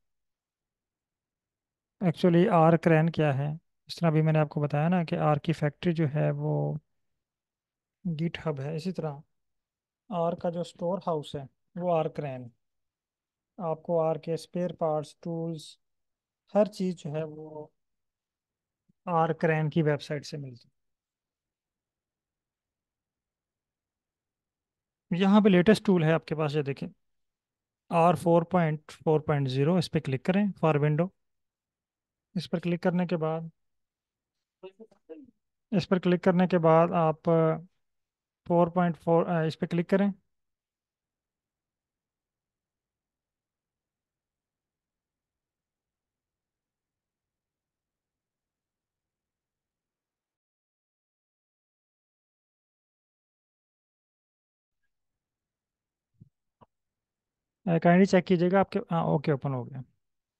Actually R CRAN क्या है, इस तरह भी मैंने आपको बताया ना कि आर की फैक्ट्री जो है वो गिट हब है, इसी तरह आर का जो स्टोर हाउस है वो आर क्रैन। आपको आर के स्पेयर पार्ट्स, टूल्स, हर चीज़ जो है वो आर क्रैन की वेबसाइट से मिलती है। यहाँ पे लेटेस्ट टूल है आपके पास, ये देखें, R4.4.0। इस पर क्लिक करें फॉर विंडो। इस पर क्लिक करने के बाद इस पर क्लिक करने के बाद आप 4.4 इस पर क्लिक करें। काइंडली चेक कीजिएगा आपके, हाँ ओके, ओपन हो गया।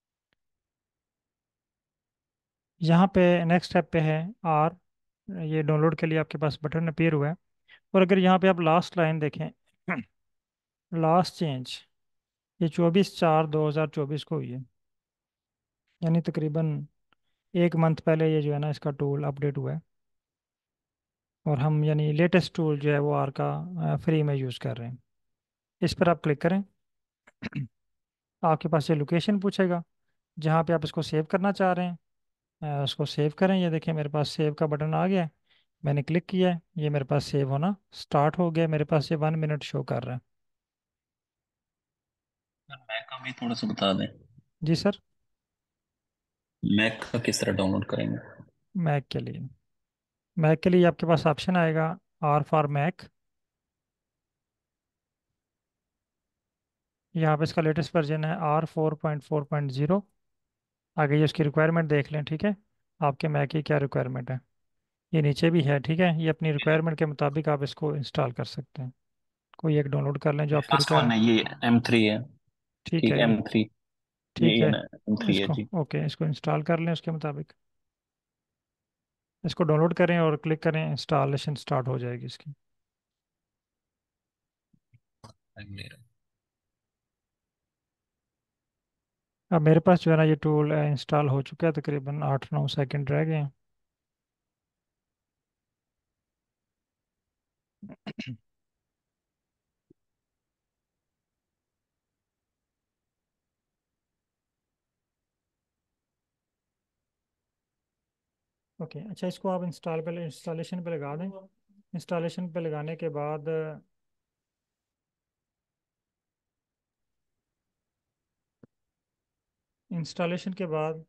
यहाँ पे नेक्स्ट स्टेप पे है आर। ये डाउनलोड के लिए आपके पास बटन अपीयर हुआ है। और अगर यहाँ पे आप लास्ट लाइन देखें, लास्ट चेंज ये 24/4/2024 को हुई है, यानी तकरीबन एक मंथ पहले ये जो है ना इसका टूल अपडेट हुआ है। और हम यानी लेटेस्ट टूल जो है वो आर का फ्री में यूज़ कर रहे हैं। इस पर आप क्लिक करें। आपके पास ये लोकेशन पूछेगा जहाँ पे आप इसको सेव करना चाह रहे हैं। उसको सेव करें। ये देखें मेरे पास सेव का बटन आ गया है। मैंने क्लिक किया है, ये मेरे पास सेव होना स्टार्ट हो गया। मेरे पास ये 1 मिनट शो कर रहा है। सर मैक का भी थोड़ा सा बता दें। जी सर। मैक का किस तरह डाउनलोड करेंगे? मैक के लिए आपके पास ऑप्शन आएगा आर फॉर मैक। यहाँ पे इसका लेटेस्ट वर्जन है R4.4.0। आगे ये उसकी रिक्वायरमेंट देख लें, ठीक है, आपके मैक की क्या रिक्वायरमेंट है। ये नीचे भी है, ठीक है, ये अपनी रिक्वायरमेंट के मुताबिक आप इसको इंस्टॉल कर सकते हैं। कोई एक डाउनलोड कर लें जो ये आपकी फर्स्ट वन रिक्वायरमेंट। है, ये M3 है। ठीक ठीक है है, ये। M3। ठीक ये है, ना M3 है इसको, जी। ओके, इसको इंस्टॉल कर लें उसके मुताबिक। इसको डाउनलोड करें और क्लिक करें, इंस्टॉलेशन स्टार्ट हो जाएगी इसकी। अब मेरे पास जो है ना ये टूल इंस्टॉल हो चुका है, तकरीबन 8-9 सेकंड रह गए हैं। ओके, अच्छा, इसको आप इंस्टॉलेशन पे लगा दें। इंस्टॉलेशन पे लगाने के बाद इंस्टॉलेशन के बाद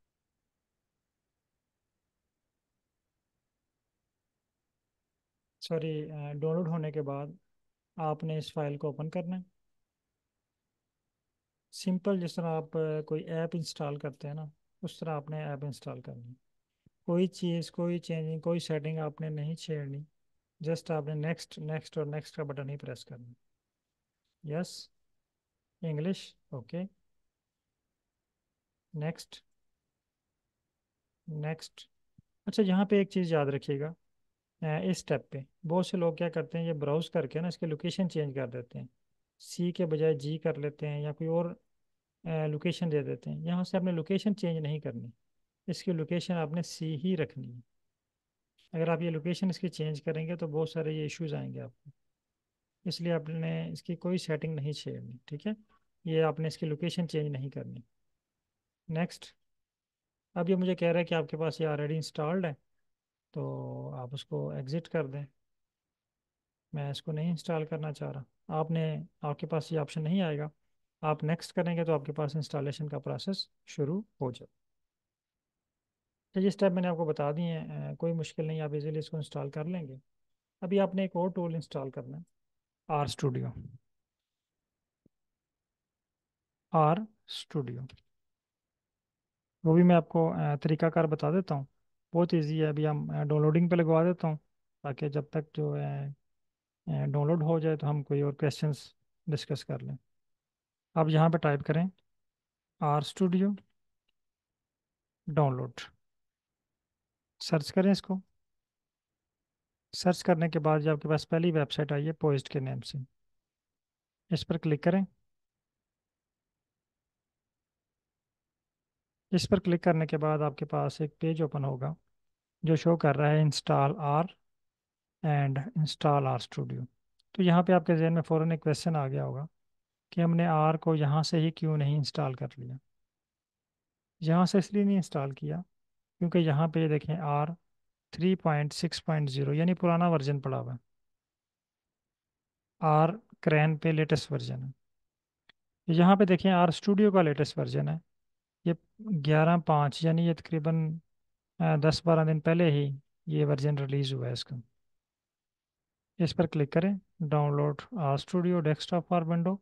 सॉरी डाउनलोड होने के बाद आपने इस फाइल को ओपन करना है। सिंपल, जिस तरह आप कोई ऐप इंस्टॉल करते हैं ना, उस तरह आपने ऐप इंस्टॉल करनी है। कोई चीज़, कोई चेंजिंग, कोई सेटिंग आपने नहीं छेड़नी। जस्ट आपने नेक्स्ट, नेक्स्ट और नेक्स्ट का बटन ही प्रेस करना। Yes, English, okay, next, next. अच्छा, यहाँ पे एक चीज़ याद रखिएगा, इस स्टेप पे बहुत से लोग क्या करते हैं, ये ब्राउज करके ना इसके लोकेशन चेंज कर देते हैं। सी के बजाय जी कर लेते हैं या कोई और लोकेशन दे देते हैं। यहाँ से आपने लोकेशन चेंज नहीं करनी, इसकी लोकेशन आपने सी ही रखनी है। अगर आप ये लोकेशन इसकी चेंज करेंगे तो बहुत सारे ये इश्यूज आएंगे आपको। इसलिए आपने इसकी कोई सेटिंग नहीं छेड़नी, ठीक है। ये आपने इसकी लोकेशन चेंज नहीं करनी। नेक्स्ट। अब ये मुझे कह रहा है कि आपके पास ये ऑलरेडी इंस्टॉल्ड है, तो आप उसको एग्जिट कर दें। मैं इसको नहीं इंस्टॉल करना चाह रहा। आपके पास ये ऑप्शन नहीं आएगा। आप नेक्स्ट करेंगे तो आपके पास इंस्टॉलेशन का प्रोसेस शुरू हो जाए। तो ये स्टेप मैंने आपको बता दिए हैं, कोई मुश्किल नहीं, आप इजीली इसको इंस्टॉल कर लेंगे। अभी आपने एक और टूल इंस्टॉल करना है, आर स्टूडियो। आर स्टूडियो, वो भी मैं आपको तरीकाकार बता देता हूँ। बहुत इजी है। अभी हम डाउनलोडिंग पे लगवा देता हूँ, ताकि जब तक जो है डाउनलोड हो जाए तो हम कोई और क्वेश्चंस डिस्कस कर लें। आप यहाँ पे टाइप करें आर स्टूडियो डाउनलोड, सर्च करें इसको। सर्च करने के बाद जो आपके पास पहली वेबसाइट आई है पोस्ट के नेम से, इस पर क्लिक करें। इस पर क्लिक करने के बाद आपके पास एक पेज ओपन होगा जो शो कर रहा है install R and install R Studio. तो यहाँ पे आपके जहन में फ़ौरन एक क्वेश्चन आ गया होगा कि हमने आर को यहाँ से ही क्यों नहीं इंस्टॉल कर लिया। यहाँ से इसलिए नहीं इंस्टॉल किया क्योंकि यहाँ पे देखें आर 3.6.0 यानी पुराना वर्जन पड़ा हुआ है। आर क्रैन पे लेटेस्ट वर्जन है। यहाँ पे देखें आर स्टूडियो का लेटेस्ट वर्जन है, ये 11.5, यानी ये तकरीबन 10-12 दिन पहले ही ये वर्जन रिलीज़ हुआ है इसका। इस पर क्लिक करें, download R Studio desktop for window.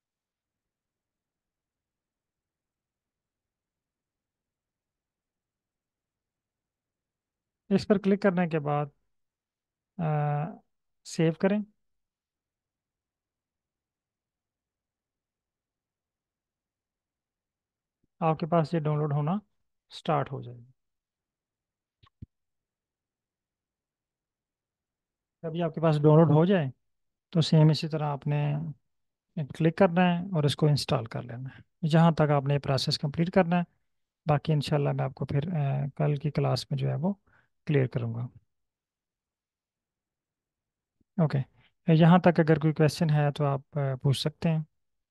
इस पर क्लिक करने के बाद सेव करें। आपके पास ये डाउनलोड होना स्टार्ट हो जाएगा। अभी आपके पास डाउनलोड हो जाए तो सेम इसी तरह आपने क्लिक करना है और इसको इंस्टॉल कर लेना है। जहाँ तक आपने ये प्रोसेस कंप्लीट करना है, बाकी इंशाल्लाह मैं आपको फिर कल की क्लास में जो है वो क्लियर करूँगा। ओके, यहाँ तक अगर कोई क्वेश्चन है तो आप पूछ सकते हैं।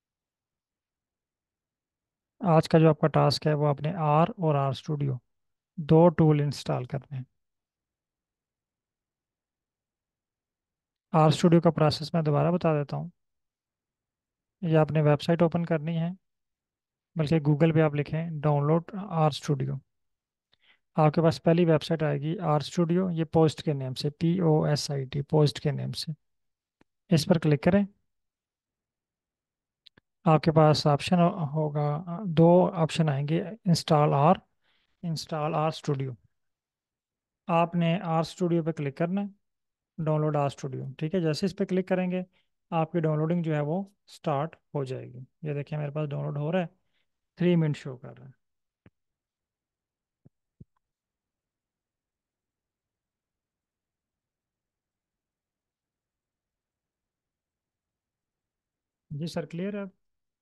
आज का जो आपका टास्क है वो आपने आर और आर स्टूडियो दो टूल इंस्टॉल करने हैं। आर स्टूडियो का प्रोसेस मैं दोबारा बता देता हूँ। ये आपने वेबसाइट ओपन करनी है, बल्कि गूगल पे आप लिखें डाउनलोड आर स्टूडियो। आपके पास पहली वेबसाइट आएगी आर स्टूडियो, ये पोस्ट के नेम से, POSIT, पोस्ट के नेम से। इस पर क्लिक करें। आपके पास ऑप्शन होगा, दो ऑप्शन आएंगे, install R, install R Studio. आपने आर स्टूडियो पे क्लिक करना है, डाउनलोड आर स्टूडियो। ठीक है, जैसे इस पे क्लिक करेंगे आपकी डाउनलोडिंग जो है वो स्टार्ट हो जाएगी। ये देखिए मेरे पास डाउनलोड हो रहा है, 3 मिनट शो कर रहा है। जी सर, क्लियर है?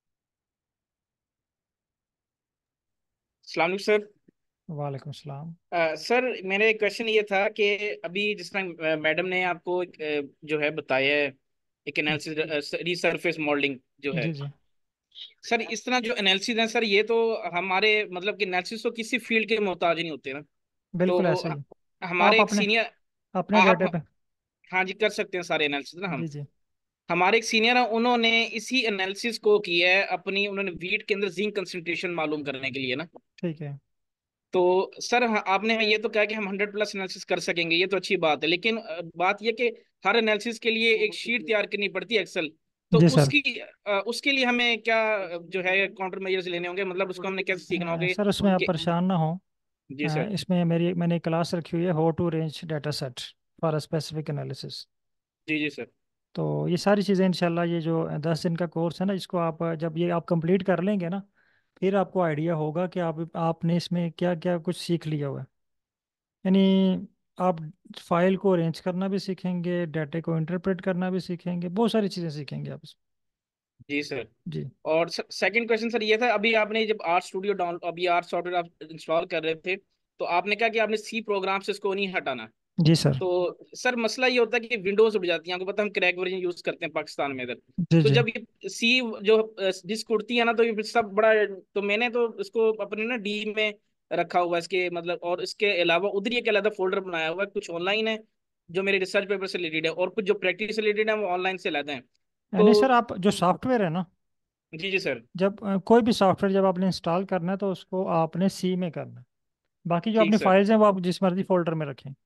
अस्सलाम वालेकुम सर। वालेकुम सलाम। सर मेरा एक क्वेश्चन ये था कि अभी जिस तरह मैडम ने आपको जो है बताया है, एक एनालिसिस रीसरफेस मॉडलिंग जो है, जी जी, सर इस तरह जो एनालिसिस है सर, ये तो हमारे मतलब कि एनालिसिस तो किसी फील्ड के मोहताज नहीं होते ना। बिल्कुल तो ऐसे ही। आप हमारे एक अपने सीनियर, अपने आप, डेटे पे। हाँ जी कर सकते हैं सारे एनालिसिस ना हम। जी जी, हमारे एक सीनियर है, उन्होंने इसी एनालिसिस को किया है अपनी, उन्होंने वीट के अंदर जिंक कंसंट्रेशन मालूम करने के लिए ना। ठीक है। तो सर आपने ये तो कहा कि हम 100+ एनालिसिस कर सकेंगे, ये तो अच्छी बात है, लेकिन बात ये कि हर एनालिसिस के लिए एक शीट तैयार करनी पड़ती है, एक्सेल। तो जी सर। उसके लिए हमें क्या जो है काउंटर मेजर्स लेने होंगे, मतलब उसको हमने कैसे सीखना होगा सर उसमें आप कि। परेशान ना हो। जी सर। इसमें मैंने क्लास रखी हुई है how to range data set for specific analysis. जी जी सर। तो ये सारी चीज़ें इंशाल्लाह, ये जो 10 दिन का कोर्स है ना, इसको आप जब ये आप कंप्लीट कर लेंगे ना, फिर आपको आइडिया होगा कि आपने इसमें क्या क्या कुछ सीख लिया हुआ है। यानी आप फाइल को अरेंज करना भी सीखेंगे, डाटा को इंटरप्रेट करना भी सीखेंगे, बहुत सारी चीज़ें सीखेंगे आप इसमें। जी सर। जी और सेकंड क्वेश्चन सर ये था, अभी आपने जब आर स्टूडियो डाउन, अभी आर सॉफ्टवेयर आप इंस्टॉल कर रहे थे, तो आपने कहा कि आपने सी प्रोग्राम से इसको नहीं हटाना। जी सर। तो सर मसला ये होता है कि विंडोज उड़ जाती है, आपको पता है हम क्रैक वर्जन यूज करते हैं पाकिस्तान में इधर। जी तो जी। जब ये सी जो डिस्क उड़ती है ना, तो ये सब बड़ा, तो मैंने तो इसको अपने ना डी में रखा हुआ है इसके मतलब, और इसके अलावा उधर ही एक अलग फोल्डर बनाया हुआ है, कुछ ऑनलाइन है जो मेरे रिसर्च पेपर से रिलेटेड है, और कुछ जो प्रैक्टिस से रिलेटेड है वो ऑनलाइन से लाते हैं। यानी सर तो आप जो सॉफ्टवेयर है ना, जी जी सर। जब कोई भी सॉफ्टवेयर जब आपने इंस्टॉल करना है तो उसको आपने सी में करना है। बाकी जो ठीक अपनी सर। फाइल्स हैं वो आप जिस मर्जी फोल्डर में रखें।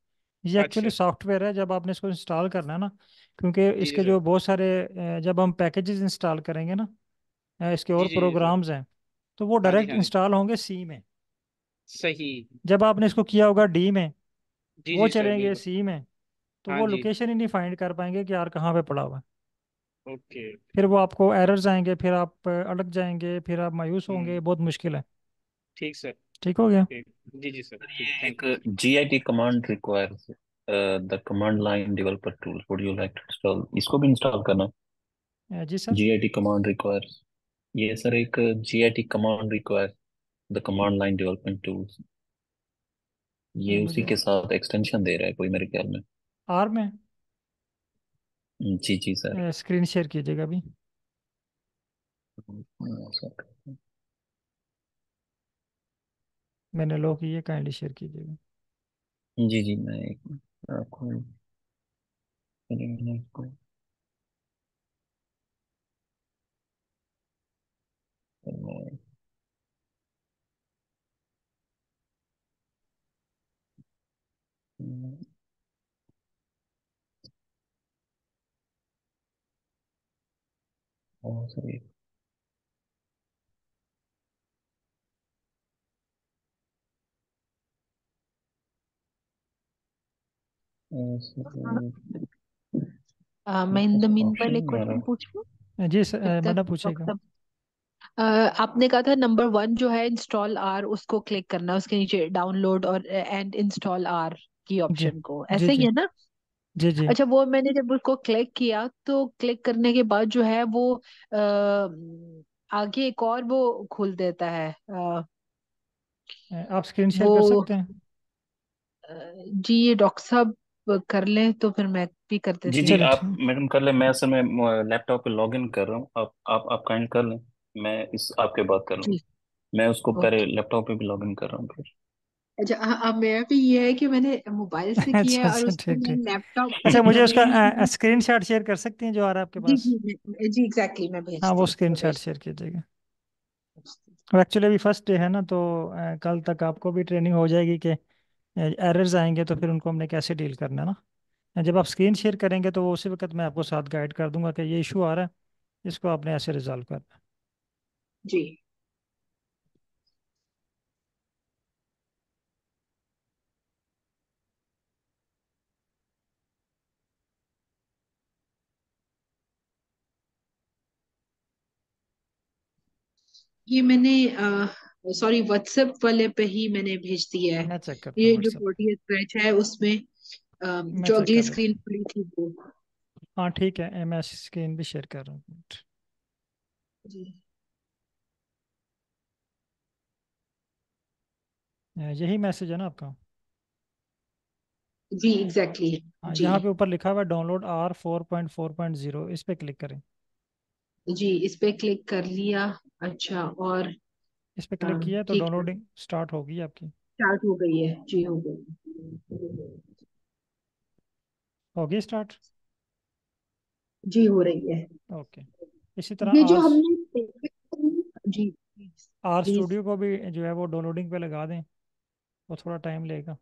ये एक्चुअली अच्छा। सॉफ्टवेयर है, जब आपने इसको इंस्टॉल करना है ना, क्योंकि जी जी इसके सर। जो बहुत सारे जब हम पैकेजेस इंस्टॉल करेंगे ना, इसके जी और जी जी सर। प्रोग्राम्स हैं, तो वो हाँ जी डायरेक्ट हाँ जी। इंस्टॉल होंगे सी में। सही। जब आपने इसको किया होगा डी में, जी वो जी सर चलेंगे बिल्कुल। सी में, तो हाँ वो जी। लोकेशन ही नहीं फाइंड कर पाएंगे कि यार कहाँ पे पड़ा हुआ है। ओके। फिर वो आपको एरर्स आएंगे, फिर आप अटक जाएंगे, फिर आप मायूस हम्म। होंगे, बहुत मुश्किल है। ठीक सर। ठीक हो गया। ठीक। जी जी सर सर, ठीक, ये थैंक एक you. GIT command requires the command line developer tool, would you like to install, इसको भी इंस्टॉल करना? जी सर। GIT कमांड रिक्वायर्स, ये सर एक GIT command requires the command line development tools, ये उसी मुझे के साथ एक्सटेंशन दे रहा है कोई मेरे ख्याल में। आर में जी जी सर। स्क्रीन शेयर कीजिएगा अभी। सर, मैंने लो की, ये काइंडली शेयर कीजिएगा। जी जी मैं एक आपको, मैंने इसको, मैं- सर मैं इन द मीन वाइल एक ऑप्शन आ रहा क्वेश्चन है। पूछ लूं जी जब तक मैडम डॉक्टर पूछिएगा। साहब। आपने कहा था नंबर 1 जो है इंस्टॉल आर, उसको क्लिक करना, उसके नीचे डाउनलोड और एंड इंस्टॉल आर की जी ऑप्शन को, जी ऐसे ही जी है ना? जी जी। अच्छा, वो मैंने जब उसको क्लिक किया तो क्लिक करने के बाद जो है वो आगे एक और वो खोल देता है। आप स्क्रीन शेयर वो कर सकते हैं? अ, जी ये डॉक्टर साहब कर लें तो फिर मैं भी कर जी देती जी हूँ। चलिए आप ठीक। मैडम कर लें, मैं असल में लैपटॉप पे लॉग इन कर रहा हूँ, आप काइंड कर लें, मैं इस आपके बात कर लूँ, जी मैं उसको पहले ओके। लैपटॉप पे भी लॉग इन कर रहा हूँ फिर। अच्छा, अब मेरा भी ये है कि मैंने मोबाइल से किया अच्छा है और अच्छा, उसको ठीक मैं ठीक। लैपटॉप पे अच्छा, मुझे कर उसका रही हूँ। स्क्रीन शॉट शेयर कर सकती हैं जो आ रहा है आपके जी पास? जी जी एग्जैक्टली, मैं हाँ, भेजती वो हूँ, स्क्रीन मैं शॉट भेजती शेयर कीजिएगा। हूँ। एक्चुअली अभी फर्स्ट डे है ना, तो कल तक आपको भी ट्रेनिंग हो जाएगी कि एरर्स आएंगे तो फिर उनको हमने कैसे डील करना है ना। जब आप स्क्रीन शेयर करेंगे तो वो उसी वक्त मैं आपको साथ गाइड कर दूंगा कि ये इशू आ रहा है, इसको आपने ऐसे रिजॉल्व करना जी ये मैंने सॉरी व्हाट्सएप वाले पे ही मैंने भेज दिया है। है। मैं चेक करता हूँ ये जो व्हाट्सएप। 40th बैच है उसमें मैं जो चेक अगली कर लेता स्क्रीन हूँ। खुली थी वो। हाँ ठीक है, मैं स्क्रीन भी शेयर कर रहा हूँ। जी यही मैसेज है ना आपका? जी एग्जैक्टली हाँ, जी। यहाँ पे ऊपर लिखा हुआ है डाउनलोड R 4.4.0, इस पे क्लिक करें। जी इस पे क्लिक कर लिया। अच्छा, और इस पे क्लिक किया तो ठीक है, डाउनलोडिंग स्टार्ट होगी आपकी। स्टार्ट हो गई है जी, हो गई। होगी स्टार्ट। जी हो रही है। ओके। इसी तरह ये जो आर हमने जी आर प्लीज। स्टूडियो को भी जो है वो डाउनलोडिंग पे लगा दें, वो थोड़ा टाइम लेगा।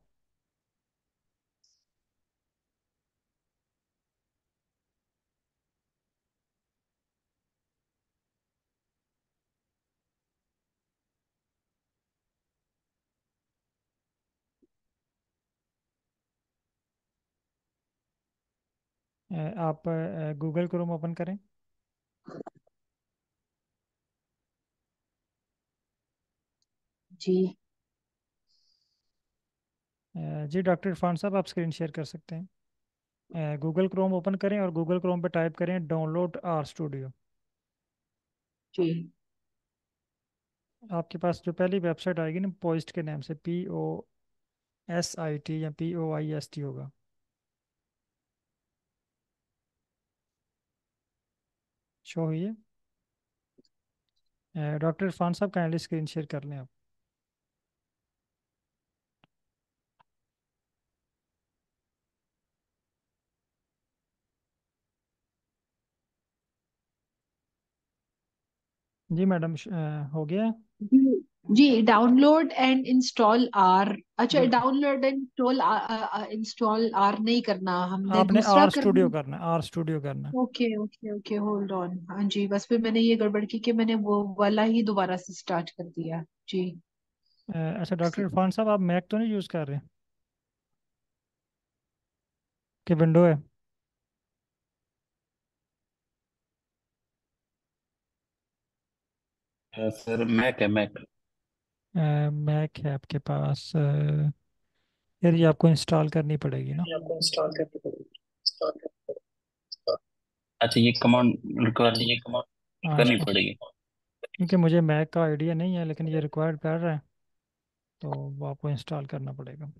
आप गूगल क्रोम ओपन करें। जी जी डॉक्टर इरफान साहब, आप स्क्रीन शेयर कर सकते हैं। गूगल क्रोम ओपन करें और गूगल क्रोम पे टाइप करें डाउनलोड आर स्टूडियो। जी आपके पास जो पहली वेबसाइट आएगी ना, पोस्ट के नाम से, POSIT या POIST होगा। शो हुई है? डॉक्टर इरफान साहब काइंडली स्क्रीन शेयर कर लें आप। जी मैडम, हो गया है? जी जी, डाउनलोड एंड इंस्टॉल आर। अच्छा, बिल्कुल। डाउनलोड एंड इंस्टॉल आर नहीं करना, हमने आपने दूसरा आर स्टूडियो करना। करना है, आर स्टूडियो करना है। Okay okay okay, hold on. हाँ जी, बस फिर मैंने ये गड़बड़ की कि मैंने वो वाला ही दोबारा से स्टार्ट कर दिया जी। अच्छा डॉक्टर इरफान साहब, आप मैक तो नहीं यूज़ कर रहे कि विंडो है? सर मैक है, मैक। मैक है आपके पास? यार ये आपको इंस्टॉल करनी पड़ेगी ना। ये आपको इंस्टॉल करके पड़ेगी। अच्छा, ये कमांड रिक्वायर हाँ करनी इसको, पड़ेगी। क्योंकि मुझे मैक का आइडिया नहीं है, लेकिन ये रिक्वायर्ड कर रहा है, तो वो आपको इंस्टॉल करना पड़ेगा।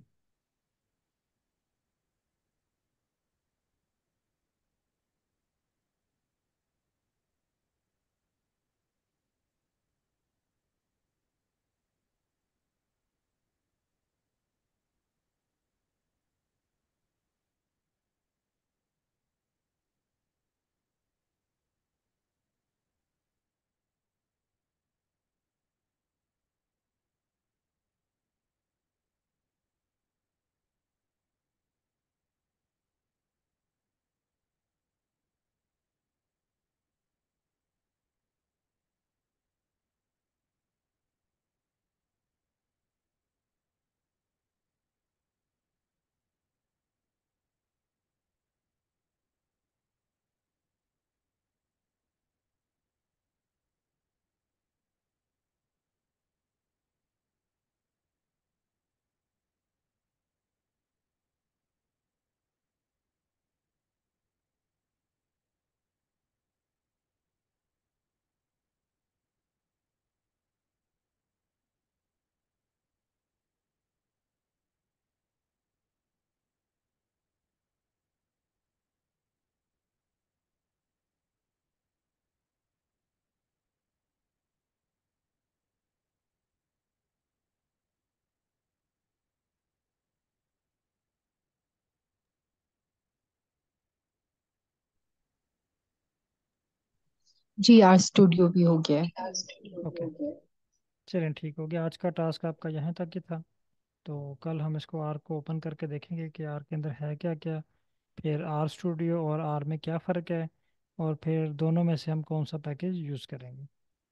जी, आर स्टूडियो भी हो गया है। ओके, चलें ठीक हो गया। आज का टास्क आपका यहाँ तक ही था। तो कल हम इसको आर को ओपन करके देखेंगे कि आर के अंदर है क्या क्या, फिर आर स्टूडियो और आर में क्या फ़र्क है, और फिर दोनों में से हम कौन सा पैकेज यूज़ करेंगे।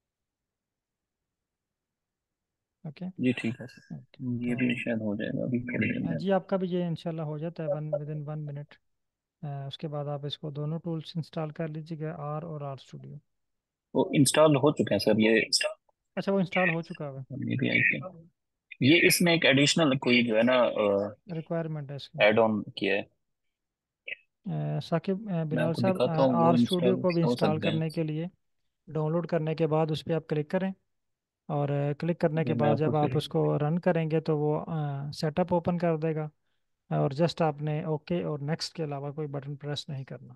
ओके। जी ठीक है ओके सर, ये तो भी शायद हो जाएगा अभी थोड़ी देर में। जी आपका भी ये इंशाल्लाह हो जाता है विद इन 1 मिनट। उसके बाद आप इसको दोनों टूल्स इंस्टॉल कर लीजिएगा, आर और आर स्टूडियो। वो इंस्टॉल हो चुके हैं सर ये। अच्छा वो इंस्टॉल हो चुका है? ये भी आई थी। ये इसमें एक एडिशनल कोई जो है ना रिक्वायरमेंट है इसकी? ऐड ऑन किया है। साकिब मैं बिलाल आपको साहब, दिखाता हूँ, वो आर स्टूडियो इंस्टॉल को भी हो इंस्टॉल सकते हैं। करने के लिए डाउनलोड करने के बाद उस पर आप क्लिक करें, और क्लिक करने के ये मैं बाद आपको जब आप फिर उसको रन करेंगे तो वो सेटअप ओपन कर देगा, और जस्ट आपने ओके और नेक्स्ट के अलावा कोई बटन प्रेस नहीं करना।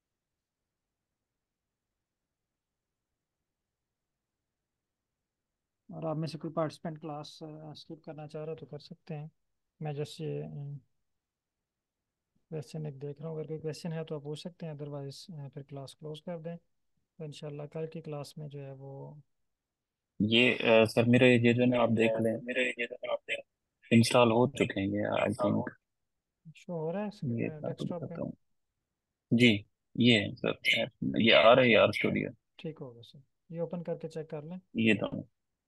और आप में से कोई पार्टिसिपेंट क्लास स्किप करना चाह रहे हो तो कर सकते हैं। मैं जस्ट ये क्वेश्चन एक देख रहा हूँ, अगर कोई क्वेश्चन है तो आप पूछ सकते हैं, अदरवाइज फिर क्लास क्लोज कर दें। तो इंशाल्लाह कल की क्लास में जो है वो ये सर मेरे ये जो ना आप देख लें, इंस्टॉल हो चुके हैं ये आई थिंक। शो हो रहा ये है मैं आपको डेस्कटॉप पे? दिखाता हूँ। जी, ये है सर, ये आ रहा है यार स्टूडियो। ठीक होगा सर, ये ओपन करके चेक कर लें। ये दोनों,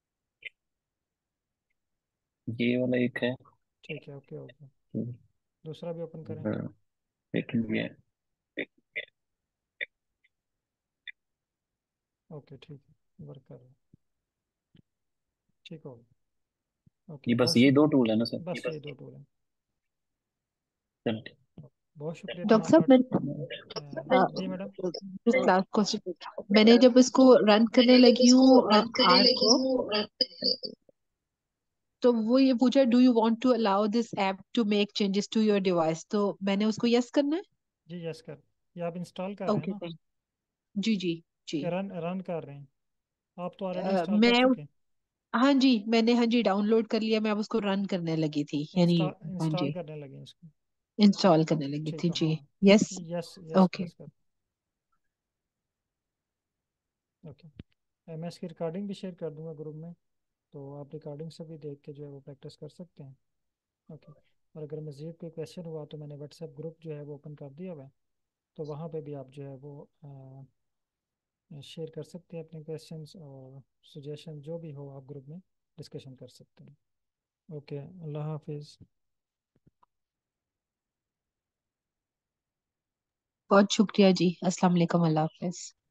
ये वाला एक है। ठीक है, ओके ओके। दूसरा भी ओपन करें। लेकिन ये ओके ठीक है, वर्क कर रहा है। ठीक होगा। ओके ये बस बहुत ये दो शुक्रिया। टूल है ना सर। बस ये दो टूल हैं। चलो बहुत शुक्रिया डॉक्टर तमाम साहब, पार्ट्स। जी मैडम। लास्ट क्वेश्चन, मैंने जब इसको रन करने लगी हूँ आर को, तो वो ये पूछा, do you want to allow this app to make changes to your device, तो मैंने उसको यस करना है। जी यस कर, ये आप इंस्टॉल कर रहे हैं ओके ना? थैंक। जी जी जी। कि रन रन कर रहे हैं? आप तो ऑलरेडी इंस्टॉल कर मैं चुके हैं। हाँ जी, मैंने हाँ जी डाउनलोड कर लिया, मैं अब उसको रन करने लगी थी यानी। हाँ इंस्टॉल जी, करने लगे हैं इसको? इंस्टॉल करने लगी ठीक थी है, जी। हाँ। Yes. Yes yes okay. Press कर। ओके। मैं इसकी रिकॉर्डिंग भी शेयर कर दूंगा ग्रुप में। तो आप रिकॉर्डिंग से भी देख के जो है वो प्रैक्टिस कर सकते हैं। ओके। और अगर मज़ीद कोई क्वेश्चन हुआ तो मैंने व्हाट्सएप ग्रुप जो है वो ओपन कर दिया हुआ है, तो वहाँ पे भी आप जो है वो शेयर कर सकते हैं अपने क्वेश्चंस और सजेशन, जो भी हो आप ग्रुप में डिस्कशन कर सकते हैं। ओके, अल्लाह हाफिज़। बहुत शुक्रिया जी। अस्सलाम वालेकुम, अल्लाह हाफिज।